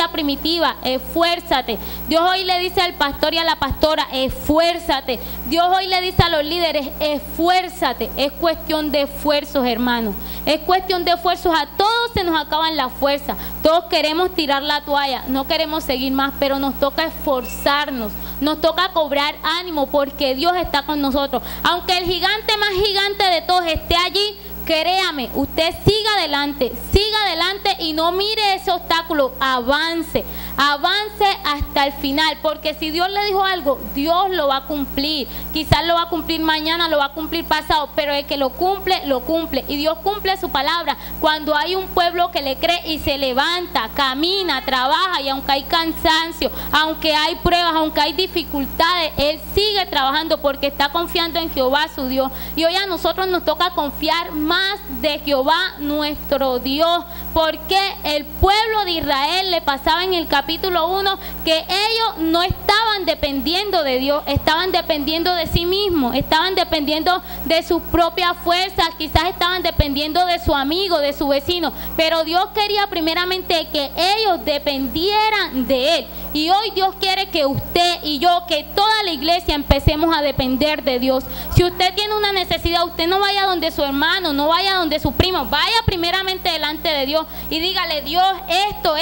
esfuérzate. Dios hoy le dice al pastor y a la pastora, esfuérzate. Dios hoy le dice a los líderes, esfuérzate. Es cuestión de esfuerzos, hermano. Es cuestión de esfuerzos. A todos se nos acaban las fuerzas. Todos queremos tirar la toalla, no queremos seguir más, pero nos toca esforzarnos. Nos toca cobrar ánimo porque Dios está con nosotros. Aunque el gigante más gigante de todos esté allí, créame, usted siga adelante y y no mire ese obstáculo, avance hasta el final, porque si Dios le dijo algo, Dios lo va a cumplir. Quizás lo va a cumplir mañana, lo va a cumplir pasado, pero el que lo cumple, y Dios cumple su palabra cuando hay un pueblo que le cree y se levanta, camina, trabaja, y aunque hay cansancio, aunque hay pruebas, aunque hay dificultades, Él sigue trabajando porque está confiando en Jehová su Dios. Y hoy a nosotros nos toca confiar más de Jehová nuestro Dios, porque el pueblo de Israel le pasaba en el capítulo 1 que ellos no estaban dependiendo de Dios, estaban dependiendo de sí mismos, estaban dependiendo de sus propias fuerzas, quizás estaban dependiendo de su amigo, de su vecino, pero Dios quería primeramente que ellos dependieran de Él. Y hoy Dios quiere que usted y yo, que toda la iglesia empecemos a depender de Dios. Si usted tiene una necesidad, usted no vaya donde su hermano, no vaya donde su primo, vaya primeramente delante de Dios y dígale: Dios, esto,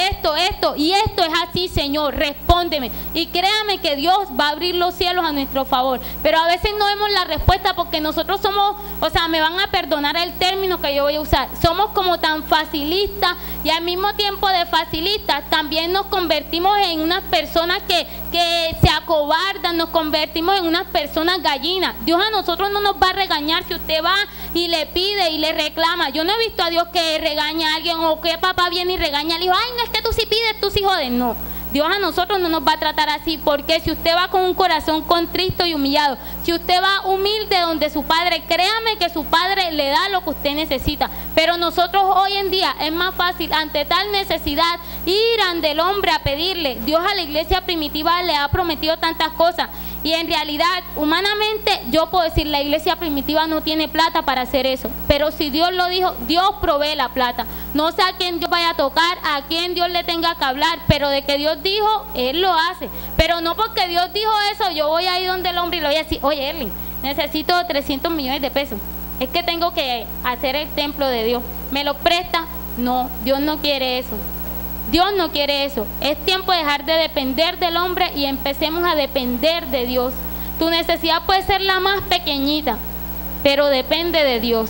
y esto es así, Señor, respóndeme. Y créame que Dios va a abrir los cielos a nuestro favor. Pero a veces no vemos la respuesta porque nosotros somos, me van a perdonar el término que yo voy a usar, somos como tan facilistas, y al mismo tiempo de facilistas también nos convertimos en unas personas que se acobardan, nos convertimos en unas personas gallinas. Dios a nosotros no nos va a regañar si usted va y le pide y le reclama. Yo no he visto a Dios que regaña a alguien, o que papá viene y regaña al hijo: ay, no, es que tú sí pides, tú sí jodes. No, Dios a nosotros no nos va a tratar así, porque si usted va con un corazón contristo y humillado, si usted va humilde donde su Padre, créame que su Padre le da lo que usted necesita. Pero nosotros hoy en día es más fácil, ante tal necesidad, ir ante el hombre a pedirle. Dios a la iglesia primitiva le ha prometido tantas cosas, y en realidad, humanamente, yo puedo decir, la iglesia primitiva no tiene plata para hacer eso, pero si Dios lo dijo, Dios provee la plata. No sé a quién Dios vaya a tocar, a quién Dios le tenga que hablar, pero de que Dios dijo, Él lo hace. Pero no porque Dios dijo eso, yo voy a ir donde el hombre y le voy a decir: oye, Erling, necesito 300 millones de pesos, es que tengo que hacer el templo de Dios, ¿me lo presta? No, Dios no quiere eso. Dios no quiere eso. Es tiempo de dejar de depender del hombre y empecemos a depender de Dios. Tu necesidad puede ser la más pequeñita, pero depende de Dios.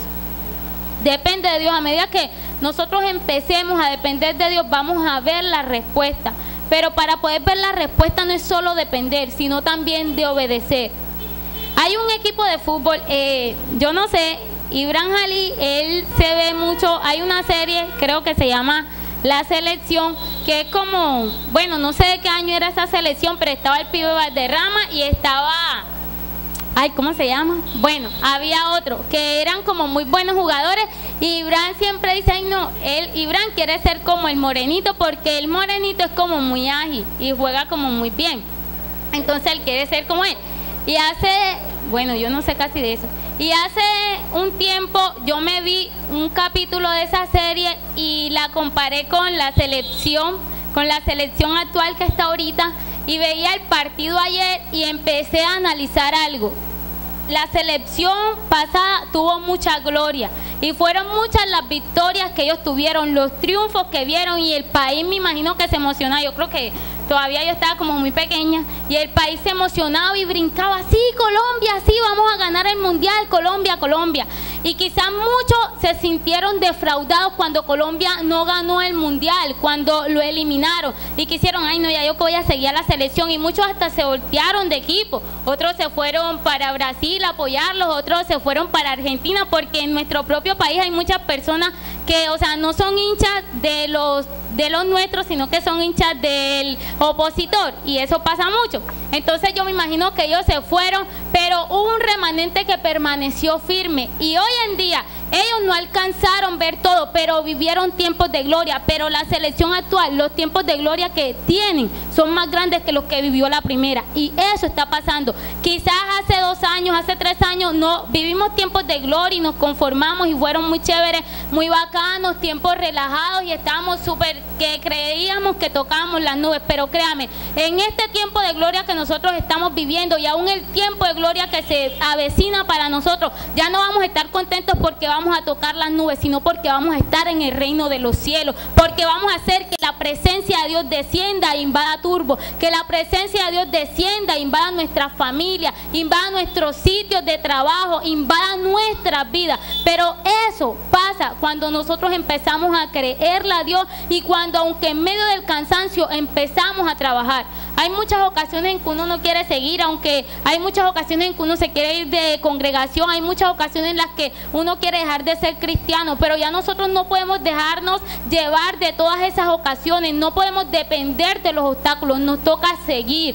Depende de Dios. A medida que nosotros empecemos a depender de Dios, vamos a ver la respuesta. Pero para poder ver la respuesta no es solo depender, sino también de obedecer. Hay un equipo de fútbol, yo no sé, Ibrahim Jalí, él se ve mucho, hay una serie, creo que se llama La Selección, que es como, bueno, no sé de qué año era esa selección, pero estaba el pibe Valderrama y estaba, ¿cómo se llama? Bueno, había otro, que eran como muy buenos jugadores, y Ibrahim siempre dice: ay no, Ibrahim quiere ser como el morenito, porque el morenito es como muy ágil y juega como muy bien, entonces él quiere ser como él. Y bueno, yo no sé casi de eso. Y hace un tiempo yo me vi un capítulo de esa serie y la comparé con la selección actual que está ahorita, y veía el partido ayer y empecé a analizar algo. La selección pasada tuvo mucha gloria y fueron muchas las victorias que ellos tuvieron, los triunfos que vieron, y el país, me imagino que se emocionaba. Yo creo que todavía yo estaba como muy pequeña y el país se emocionaba y brincaba: sí, Colombia, sí, vamos a ganar el mundial, Colombia, Colombia. Y quizás muchos se sintieron defraudados cuando Colombia no ganó el mundial, cuando lo eliminaron, y quisieron: ay no, ya yo que voy a seguir a la selección. Y muchos hasta se voltearon de equipo, otros se fueron para Brasil a apoyarlos, otros se fueron para Argentina, porque en nuestro propio país hay muchas personas que, no son hinchas de los nuestros, sino que son hinchas del opositor, y eso pasa mucho. Entonces yo me imagino que ellos se fueron, pero hubo un remanente que permaneció firme, y hoy en día ellos no alcanzaron ver todo, pero vivieron tiempos de gloria. Pero la selección actual, los tiempos de gloria que tienen son más grandes que los que vivió la primera, y eso está pasando. Quizás hace 2 años, hace 3 años no vivimos tiempos de gloria y nos conformamos y fueron muy chéveres, muy bacanos, tiempos relajados, y estábamos súper, que creíamos que tocábamos las nubes. Pero créame, en este tiempo de gloria que nosotros estamos viviendo, y aún el tiempo de gloria que se avecina para nosotros, ya no vamos a estar contentos porque vamos vamos a tocar las nubes, sino porque vamos a estar en el reino de los cielos, porque vamos a hacer que la presencia de Dios descienda e invada Turbo, que la presencia de Dios descienda e invada nuestra familia, invada nuestros sitios de trabajo, invada nuestras vidas. Pero eso pasa cuando nosotros empezamos a creerle a Dios y cuando, aunque en medio del cansancio, empezamos a trabajar. Hay muchas ocasiones en que uno no quiere seguir, aunque hay muchas ocasiones en que uno se quiere ir de congregación, hay muchas ocasiones en las que uno quiere dejar de ser cristiano, pero ya nosotros no podemos dejarnos llevar de todas esas ocasiones, no podemos depender de los obstáculos, nos toca seguir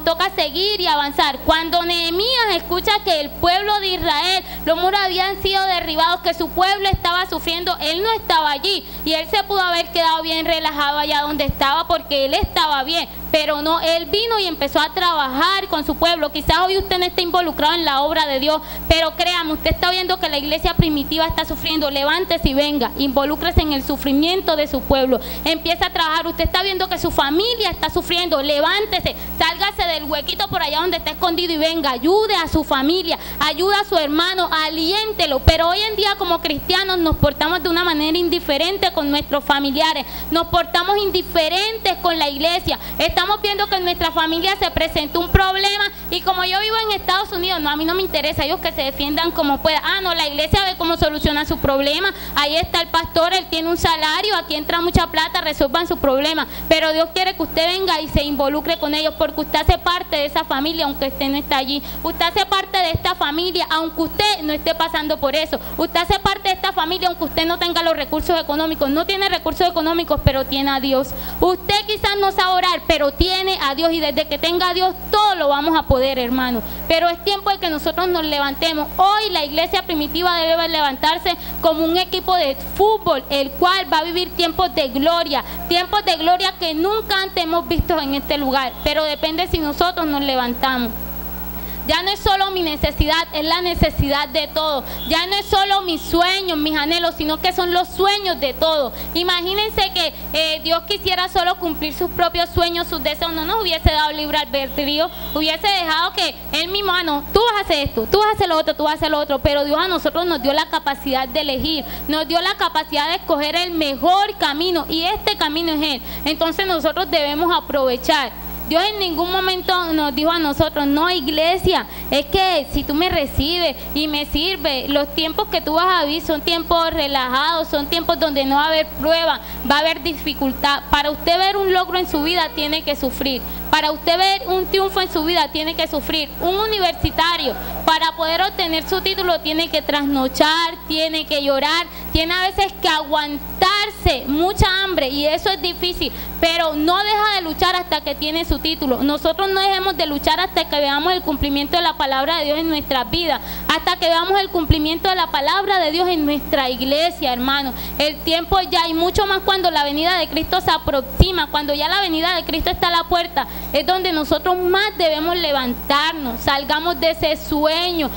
y avanzar. Cuando Nehemías escucha que el pueblo de Israel, los muros habían sido derribados, que su pueblo estaba sufriendo, él no estaba allí y él se pudo haber quedado bien relajado allá donde estaba porque él estaba bien, pero no, él vino y empezó a trabajar con su pueblo. Quizás hoy usted no esté involucrado en la obra de Dios, pero créame, usted está viendo que la iglesia primitiva está sufriendo, levántese y venga, involúcrese en el sufrimiento de su pueblo, empieza a trabajar. Usted está viendo que su familia está sufriendo, levántese, sálgase del huequito por allá donde está escondido y venga, ayude a su familia, ayude a su hermano, aliéntelo. Pero hoy en día como cristianos nos portamos de una manera indiferente con nuestros familiares, nos portamos indiferentes con la iglesia. Estamos viendo que en nuestra familia se presentó un problema y como yo vivo en Estados Unidos, no, a mí no me interesa, ellos que se defiendan como puedan. Ah, no, la iglesia ve cómo soluciona su problema, ahí está el pastor, él tiene un salario, aquí entra mucha plata, resuelvan su problema. Pero Dios quiere que usted venga y se involucre con ellos, porque usted hace parte de esa familia aunque usted no está allí, usted hace parte de esta familia aunque usted no esté pasando por eso, usted hace parte de esta familia aunque usted no tenga los recursos económicos. No tiene recursos económicos, pero tiene a Dios. Usted quizás no sabe orar, pero tiene a Dios, y desde que tenga a Dios todo lo vamos a poder, hermano. Pero es tiempo de que nosotros nos levantemos. Hoy la iglesia primitiva debe levantarse como un equipo de fútbol, el cual va a vivir tiempos de gloria que nunca antes hemos visto en este lugar, pero depende si nosotros nos levantamos. Ya no es solo mi necesidad, es la necesidad de todos. Ya no es solo mis sueños, mis anhelos, sino que son los sueños de todos. Imagínense que Dios quisiera solo cumplir sus propios sueños, sus deseos. No nos hubiese dado libre albedrío, hubiese dejado que Él mismo, no, tú vas a hacer esto, tú vas a hacer lo otro, tú vas a hacer lo otro. Pero Dios a nosotros nos dio la capacidad de elegir, nos dio la capacidad de escoger el mejor camino, y este camino es Él. Entonces nosotros debemos aprovechar. Dios en ningún momento nos dijo a nosotros, no, iglesia, es que si tú me recibes y me sirves, los tiempos que tú vas a vivir son tiempos relajados, son tiempos donde no va a haber prueba, va a haber dificultad. Para usted ver un logro en su vida tiene que sufrir. Para usted ver un triunfo en su vida tiene que sufrir. Un universitario, para poder obtener su título, tiene que trasnochar, tiene que llorar, tiene a veces que aguantarse mucha hambre, y eso es difícil, pero no deja de luchar hasta que tiene su título. Nosotros no dejemos de luchar hasta que veamos el cumplimiento de la palabra de Dios en nuestras vidas, hasta que veamos el cumplimiento de la palabra de Dios en nuestra iglesia, hermano. El tiempo ya, y mucho más cuando la venida de Cristo se aproxima, cuando ya la venida de Cristo está a la puerta, es donde nosotros más debemos levantarnos. Salgamos de ese sueño,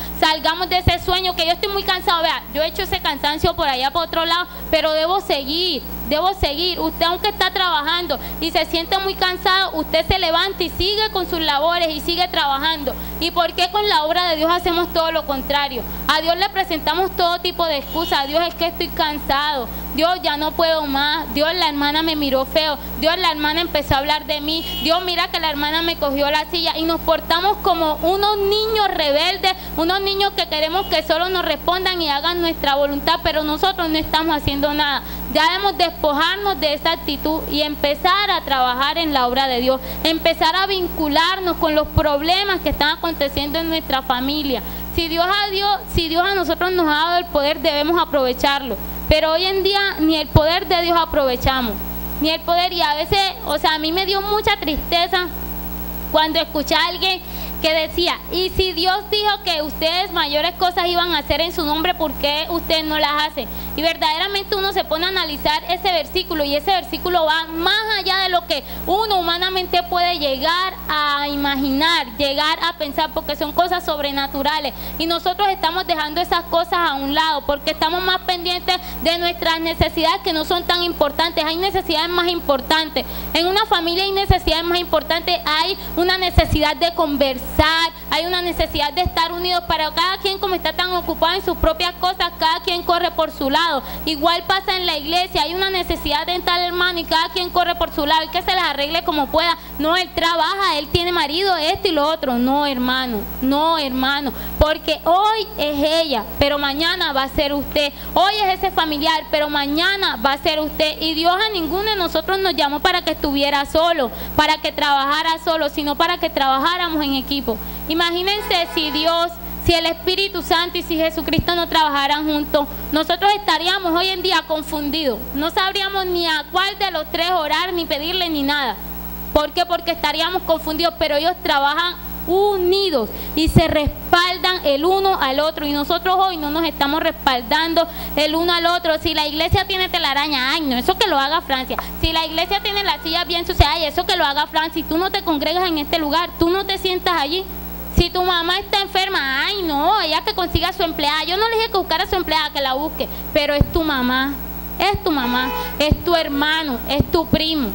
que yo estoy muy cansado. Vea, yo he hecho ese cansancio por allá por otro lado, pero debo seguir. Usted, aunque está trabajando y se siente muy cansado, usted se levanta y sigue con sus labores y sigue trabajando. ¿Y por qué con la obra de Dios hacemos todo lo contrario? A Dios le presentamos todo tipo de excusas. Dios, es que estoy cansado, Dios, ya no puedo más, Dios, la hermana me miró feo, Dios, la hermana empezó a hablar de mí, Dios, mira que la hermana me cogió la silla, y nos portamos como unos niños rebeldes, unos niños que queremos que solo nos respondan y hagan nuestra voluntad, pero nosotros no estamos haciendo nada. Ya debemos despojarnos de esa actitud y empezar a trabajar en la obra de Dios, empezar a vincularnos con los problemas que están aconteciendo en nuestra familia. Si Dios a nosotros nos ha dado el poder, debemos aprovecharlo. Pero hoy en día ni el poder de Dios aprovechamos, ni el poder. Y a veces, a mí me dio mucha tristeza cuando escuché a alguien que decía, y si Dios dijo que ustedes mayores cosas iban a hacer en su nombre, ¿por qué ustedes no las hacen? Y verdaderamente uno se pone a analizar ese versículo, y ese versículo va más allá de lo que uno humanamente puede llegar a imaginar, llegar a pensar, porque son cosas sobrenaturales, y nosotros estamos dejando esas cosas a un lado, porque estamos más pendientes de nuestras necesidades, que no son tan importantes. Hay necesidades más importantes. En una familia hay necesidades más importantes. Hay una necesidad de conversión, rezar, hay una necesidad de estar unidos, para cada quien como está tan ocupado en sus propias cosas, cada quien corre por su lado. Igual pasa en la iglesia, hay una necesidad de tal hermano y cada quien corre por su lado, y que se las arregle como pueda. No, él trabaja, él tiene marido, esto y lo otro. No, hermano, porque hoy es ella, pero mañana va a ser usted. Hoy es ese familiar, pero mañana va a ser usted. Y Dios a ninguno de nosotros nos llamó para que estuviera solo, para que trabajara solo, sino para que trabajáramos en equipo. Imagínense si Dios, si el Espíritu Santo y si Jesucristo no trabajaran juntos, nosotros estaríamos hoy en día confundidos. No sabríamos ni a cuál de los tres orar, ni pedirle, ni nada. ¿Por qué? Porque estaríamos confundidos, pero ellos trabajan unidos y se respaldan el uno al otro, y nosotros hoy no nos estamos respaldando el uno al otro. Si la iglesia tiene telaraña, ay no, eso que lo haga Francia. Si la iglesia tiene las sillas bien sucias, ay, eso que lo haga Francia. Si tú no te congregas en este lugar, tú no te sientas allí. Si tu mamá está enferma, ay no, ella que consiga a su empleada. Yo no le dije que buscara a su empleada, que la busque, pero es tu mamá, es tu hermano, es tu primo.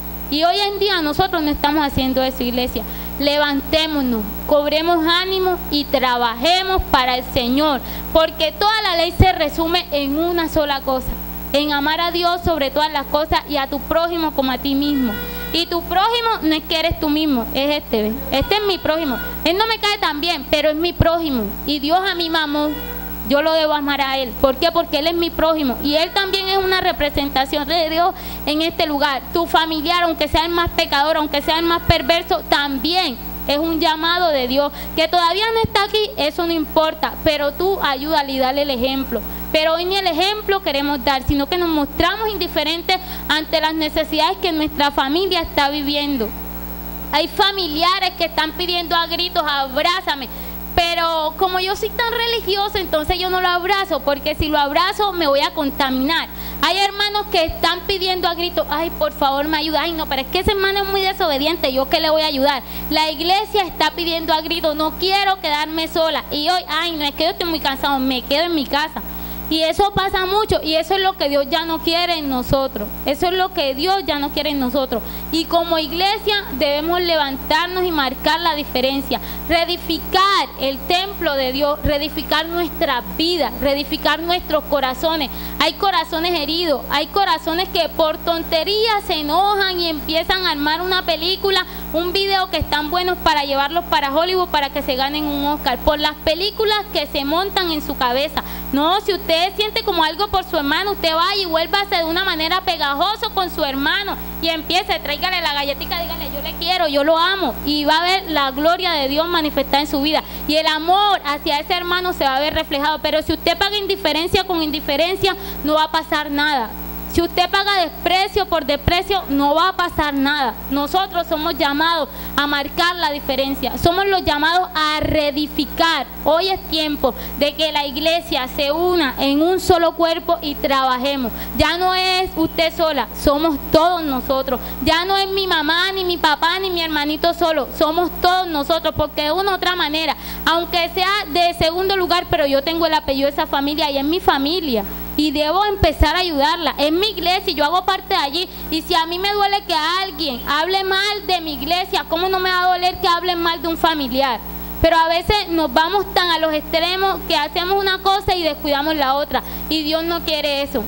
Y hoy en día nosotros no estamos haciendo eso, iglesia. Levantémonos, cobremos ánimo y trabajemos para el Señor, porque toda la ley se resume en una sola cosa: en amar a Dios sobre todas las cosas y a tu prójimo como a ti mismo. Y tu prójimo no es que eres tú mismo, es este es mi prójimo. Él no me cae tan bien, pero es mi prójimo, y Dios a mí me amó. Yo lo debo amar a Él. ¿Por qué? Porque Él es mi prójimo y Él también es una representación de Dios en este lugar. Tu familiar, aunque sea el más pecador, aunque sea el más perverso, también es un llamado de Dios. Que todavía no está aquí, eso no importa, pero tú ayúdale y dale el ejemplo. Pero hoy ni el ejemplo queremos dar, sino que nos mostramos indiferentes ante las necesidades que nuestra familia está viviendo. Hay familiares que están pidiendo a gritos: abrázame. Pero como yo soy tan religiosa, entonces yo no lo abrazo, porque si lo abrazo me voy a contaminar. Hay hermanos que están pidiendo a gritos: ay, por favor me ayuda. Ay, no, pero es que ese hermano es muy desobediente, ¿yo qué le voy a ayudar? La iglesia está pidiendo a gritos: no quiero quedarme sola. Y hoy, ay, no, es que yo estoy muy cansado, me quedo en mi casa. Y eso pasa mucho, y eso es lo que Dios ya no quiere en nosotros. Eso es lo que Dios ya no quiere en nosotros. Y como iglesia debemos levantarnos y marcar la diferencia. Reedificar el templo de Dios, reedificar nuestras vidas, reedificar nuestros corazones. Hay corazones heridos, hay corazones que por tonterías se enojan y empiezan a armar una película, un video que están buenos para llevarlos para Hollywood para que se ganen un Oscar, por las películas que se montan en su cabeza. No, si usted siente como algo por su hermano, usted vaya y vuélvase de una manera pegajoso con su hermano y empiece, tráigale la galletita, dígale: yo le quiero, yo lo amo, y va a ver la gloria de Dios manifestada en su vida, y el amor hacia ese hermano se va a ver reflejado. Pero si usted paga indiferencia con indiferencia, no va a pasar nada. Si usted paga desprecio por desprecio, no va a pasar nada. Nosotros somos llamados a marcar la diferencia. Somos los llamados a reedificar. Hoy es tiempo de que la iglesia se una en un solo cuerpo y trabajemos. Ya no es usted sola, somos todos nosotros. Ya no es mi mamá, ni mi papá, ni mi hermanito solo. Somos todos nosotros, porque de una u otra manera, aunque sea de segundo lugar, pero yo tengo el apellido de esa familia y es mi familia. Y debo empezar a ayudarla. Es mi iglesia y yo hago parte de allí. Y si a mí me duele que alguien hable mal de mi iglesia, ¿cómo no me va a doler que hablen mal de un familiar? Pero a veces nos vamos tan a los extremos que hacemos una cosa y descuidamos la otra. Y Dios no quiere eso.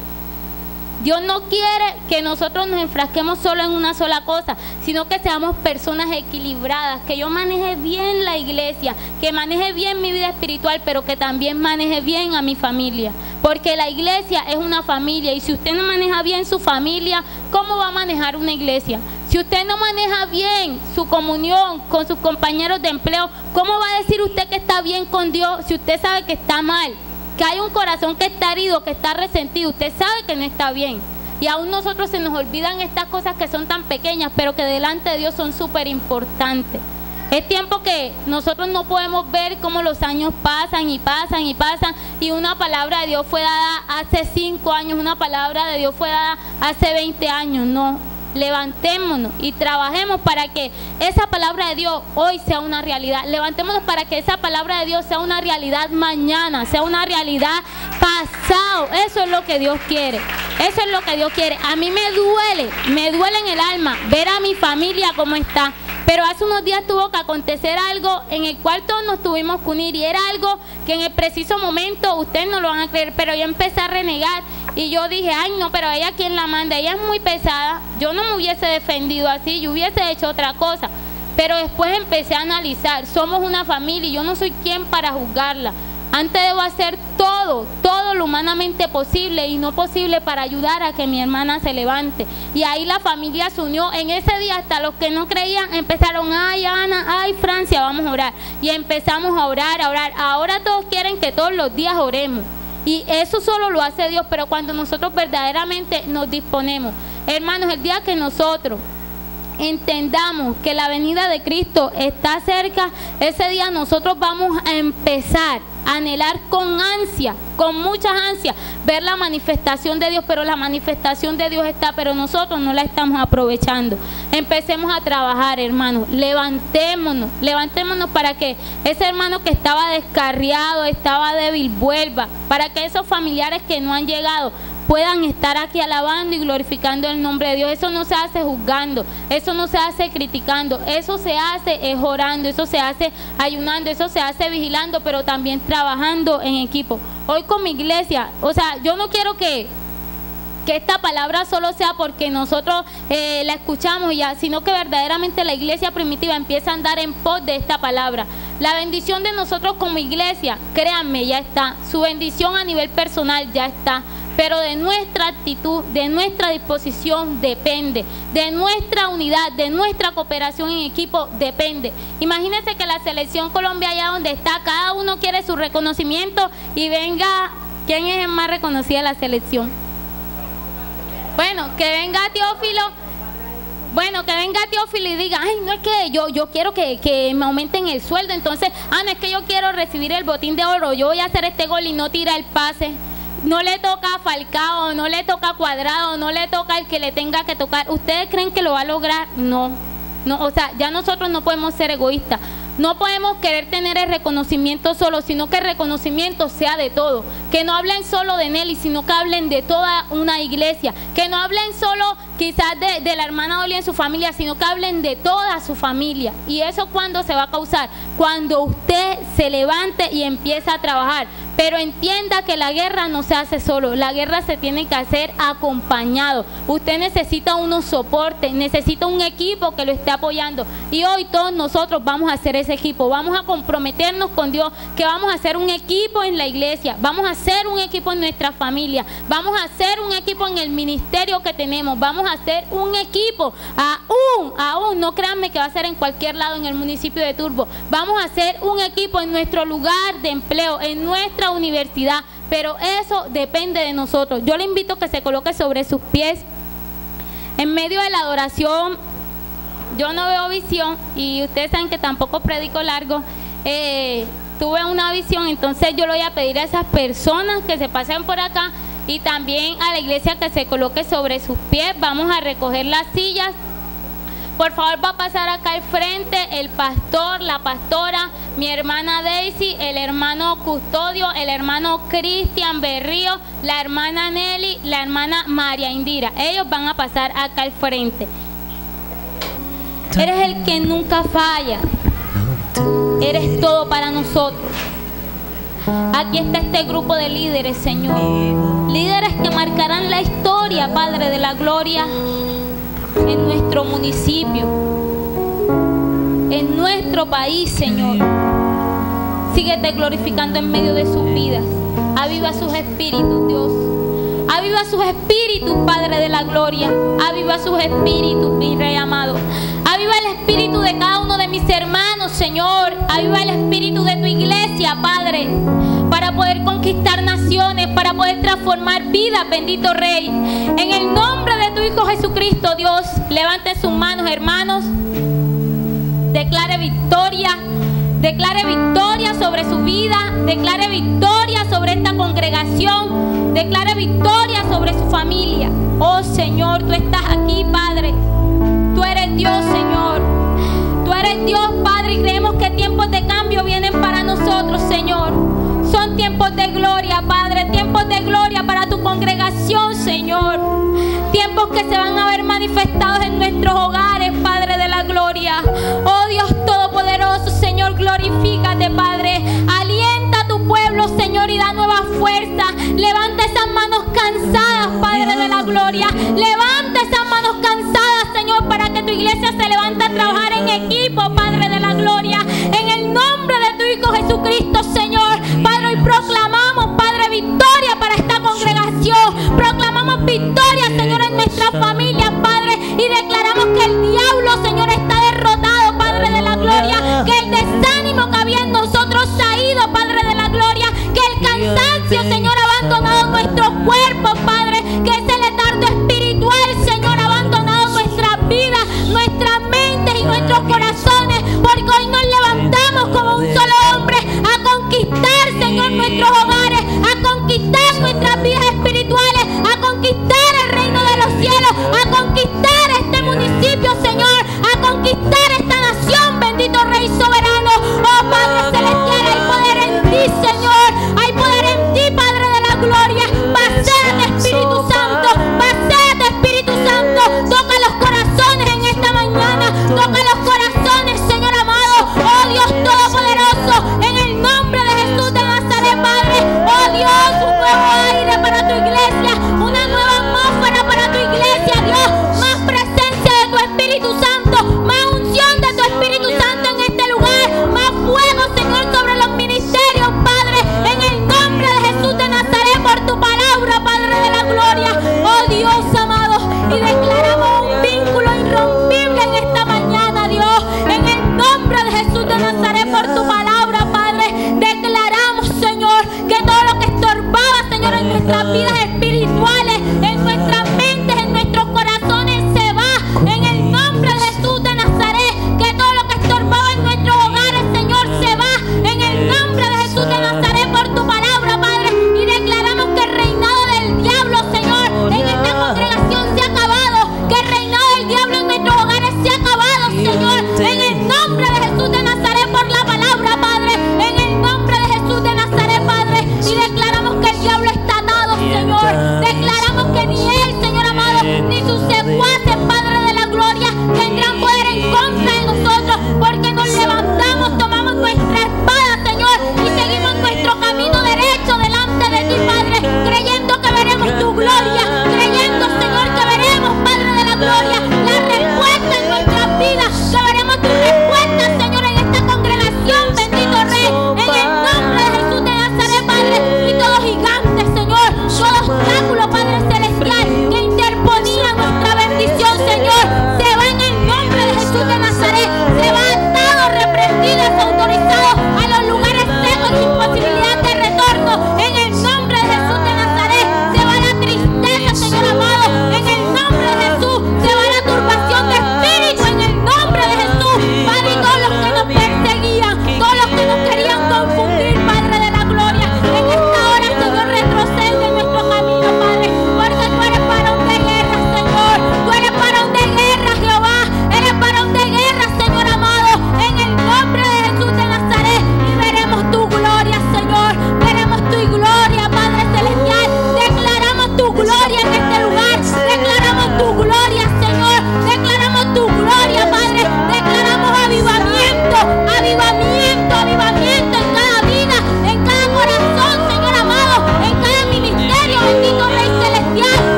Dios no quiere que nosotros nos enfrasquemos solo en una sola cosa, sino que seamos personas equilibradas, que yo maneje bien la iglesia, que maneje bien mi vida espiritual, pero que también maneje bien a mi familia. Porque la iglesia es una familia, y si usted no maneja bien su familia, ¿cómo va a manejar una iglesia? Si usted no maneja bien su comunión con sus compañeros de empleo, ¿cómo va a decir usted que está bien con Dios si usted sabe que está mal? Que hay un corazón que está herido, que está resentido, usted sabe que no está bien. Y aún nosotros se nos olvidan estas cosas que son tan pequeñas, pero que delante de Dios son súper importantes. Es tiempo que nosotros no podemos ver cómo los años pasan y pasan y pasan, y una palabra de Dios fue dada hace 5 años, una palabra de Dios fue dada hace 20 años, no. Levantémonos y trabajemos para que esa palabra de Dios hoy sea una realidad. Levantémonos para que esa palabra de Dios sea una realidad mañana, sea una realidad pasado. Eso es lo que Dios quiere. Eso es lo que Dios quiere. A mí me duele en el alma ver a mi familia cómo está. Pero hace unos días tuvo que acontecer algo en el cual todos nos tuvimos que unir, y era algo que en el preciso momento, ustedes no lo van a creer, pero yo empecé a renegar y yo dije, ay no, pero ella quién la manda, ella es muy pesada, yo no me hubiese defendido así, yo hubiese hecho otra cosa. Pero después empecé a analizar, somos una familia y yo no soy quien para juzgarla. Antes debo hacer todo lo humanamente posible y no posible para ayudar a que mi hermana se levante. Y ahí la familia se unió. En ese día hasta los que no creían empezaron, ay Ana, ay Francia, vamos a orar. Y empezamos a orar, a orar. Ahora todos quieren que todos los días oremos. Y eso solo lo hace Dios, pero cuando nosotros verdaderamente nos disponemos. Hermanos, el día que nosotros entendamos que la venida de Cristo está cerca, ese día nosotros vamos a empezar a anhelar con ansia, con muchas ansias, ver la manifestación de Dios. Pero la manifestación de Dios está, pero nosotros no la estamos aprovechando. Empecemos a trabajar, hermanos, levantémonos para que ese hermano que estaba descarriado, estaba débil, vuelva, para que esos familiares que no han llegado puedan estar aquí alabando y glorificando el nombre de Dios. Eso no se hace juzgando, eso no se hace criticando, eso se hace orando, eso se hace ayunando, eso se hace vigilando, pero también trabajando en equipo. Hoy con mi iglesia, o sea, yo no quiero que esta palabra solo sea porque nosotros la escuchamos ya, sino que verdaderamente la iglesia primitiva empieza a andar en pos de esta palabra. La bendición de nosotros como iglesia, créanme, ya está. Su bendición a nivel personal ya está. Pero de nuestra actitud, de nuestra disposición depende, de nuestra unidad, de nuestra cooperación en equipo depende. Imagínense que la selección Colombia, allá donde está, cada uno quiere su reconocimiento y venga, ¿quién es el más reconocido de la selección? Bueno, que venga Teófilo. Bueno, que venga Teófilo y diga, ay, no es que yo quiero que me aumenten el sueldo, entonces, no es que yo quiero recibir el botín de oro, yo voy a hacer este gol y no tira el pase. No le toca a Falcao, no le toca a Cuadrado, no le toca al que le tenga que tocar. ¿Ustedes creen que lo va a lograr? No, o sea, ya nosotros no podemos ser egoístas. No podemos querer tener el reconocimiento solo, sino que el reconocimiento sea de todo. Que no hablen solo de Nelly, sino que hablen de toda una iglesia. Que no hablen solo quizás de la hermana Oli en su familia, sino que hablen de toda su familia. ¿Y eso cuándo se va a causar? Cuando usted se levante y empiece a trabajar. Pero entienda que la guerra no se hace solo, la guerra se tiene que hacer acompañado. Usted necesita unos soportes, necesita un equipo que lo esté apoyando. Y hoy todos nosotros vamos a hacer ese equipo, vamos a comprometernos con Dios, que vamos a hacer un equipo en la iglesia, vamos a hacer un equipo en nuestra familia, vamos a hacer un equipo en el ministerio que tenemos, vamos a hacer un equipo, aún, no créanme que va a ser en cualquier lado en el municipio de Turbo, vamos a hacer un equipo en nuestro lugar de empleo, en nuestra universidad, pero eso depende de nosotros. Yo le invito a que se coloque sobre sus pies. En medio de la adoración, yo no veo visión y ustedes saben que tampoco predico largo. Tuve una visión, entonces yo le voy a pedir a esas personas que se pasen por acá y también a la iglesia que se coloque sobre sus pies. Vamos a recoger las sillas. Por favor, va a pasar acá al frente el pastor, la pastora, mi hermana Daisy, el hermano Custodio, el hermano Cristian Berrío, la hermana Nelly, la hermana María Indira. Ellos van a pasar acá al frente. Eres el que nunca falla. Eres todo para nosotros. Aquí está este grupo de líderes, Señor. Líderes que marcarán la historia, Padre de la gloria, en nuestro municipio, en nuestro país, Señor. Síguete glorificando en medio de sus vidas. Aviva sus espíritus, Dios. Aviva sus espíritus, Padre de la gloria. Aviva sus espíritus, mi Rey amado. Aviva el espíritu de cada uno de mis hermanos, Señor. Aviva el espíritu de tu iglesia, Padre, para poder conquistar naciones, para poder transformar vidas, bendito Rey. En el nombre de tu Hijo Jesucristo, Dios, levanten sus manos, hermanos. Declare victoria sobre su vida, declare victoria sobre esta congregación, declare victoria sobre su familia. Oh Señor, tú estás aquí, Padre. Tú eres Dios, Señor. Tú eres Dios, Padre, y creemos que tiempos de cambio vienen para nosotros, Señor. Son tiempos de gloria, Padre, tiempos de gloria para tu congregación, Señor. Tiempos que se van a ver manifestados en nuestros hogares, Padre de la gloria. cansadas, Padre de la gloria. Levanta esas manos cansadas, Señor, para que tu iglesia se levante a trabajar en equipo, Padre de la gloria. En el nombre de tu Hijo Jesucristo, Señor. Padre, hoy proclamamos, Padre, victoria para esta congregación. Proclamamos victoria, Señor, en nuestras familias, Padre. Y declaramos que el diablo, Señor, está derrotado, Padre de la gloria. Que el desánimo que había en nosotros se ha ido, Padre de la gloria. Que el cansancio, Señor, ha abandonado nuestros cuerpos, Padre. Que ese letargo espiritual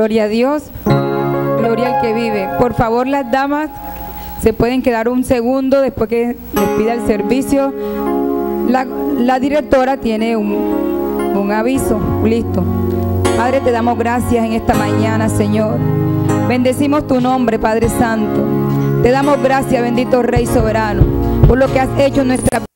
Gloria a Dios. Gloria al que vive. Por favor, las damas se pueden quedar un segundo después que les pida el servicio. La directora tiene un aviso. Listo. Padre, te damos gracias en esta mañana, Señor. Bendecimos tu nombre, Padre Santo. Te damos gracias, bendito Rey soberano, por lo que has hecho en nuestra vida.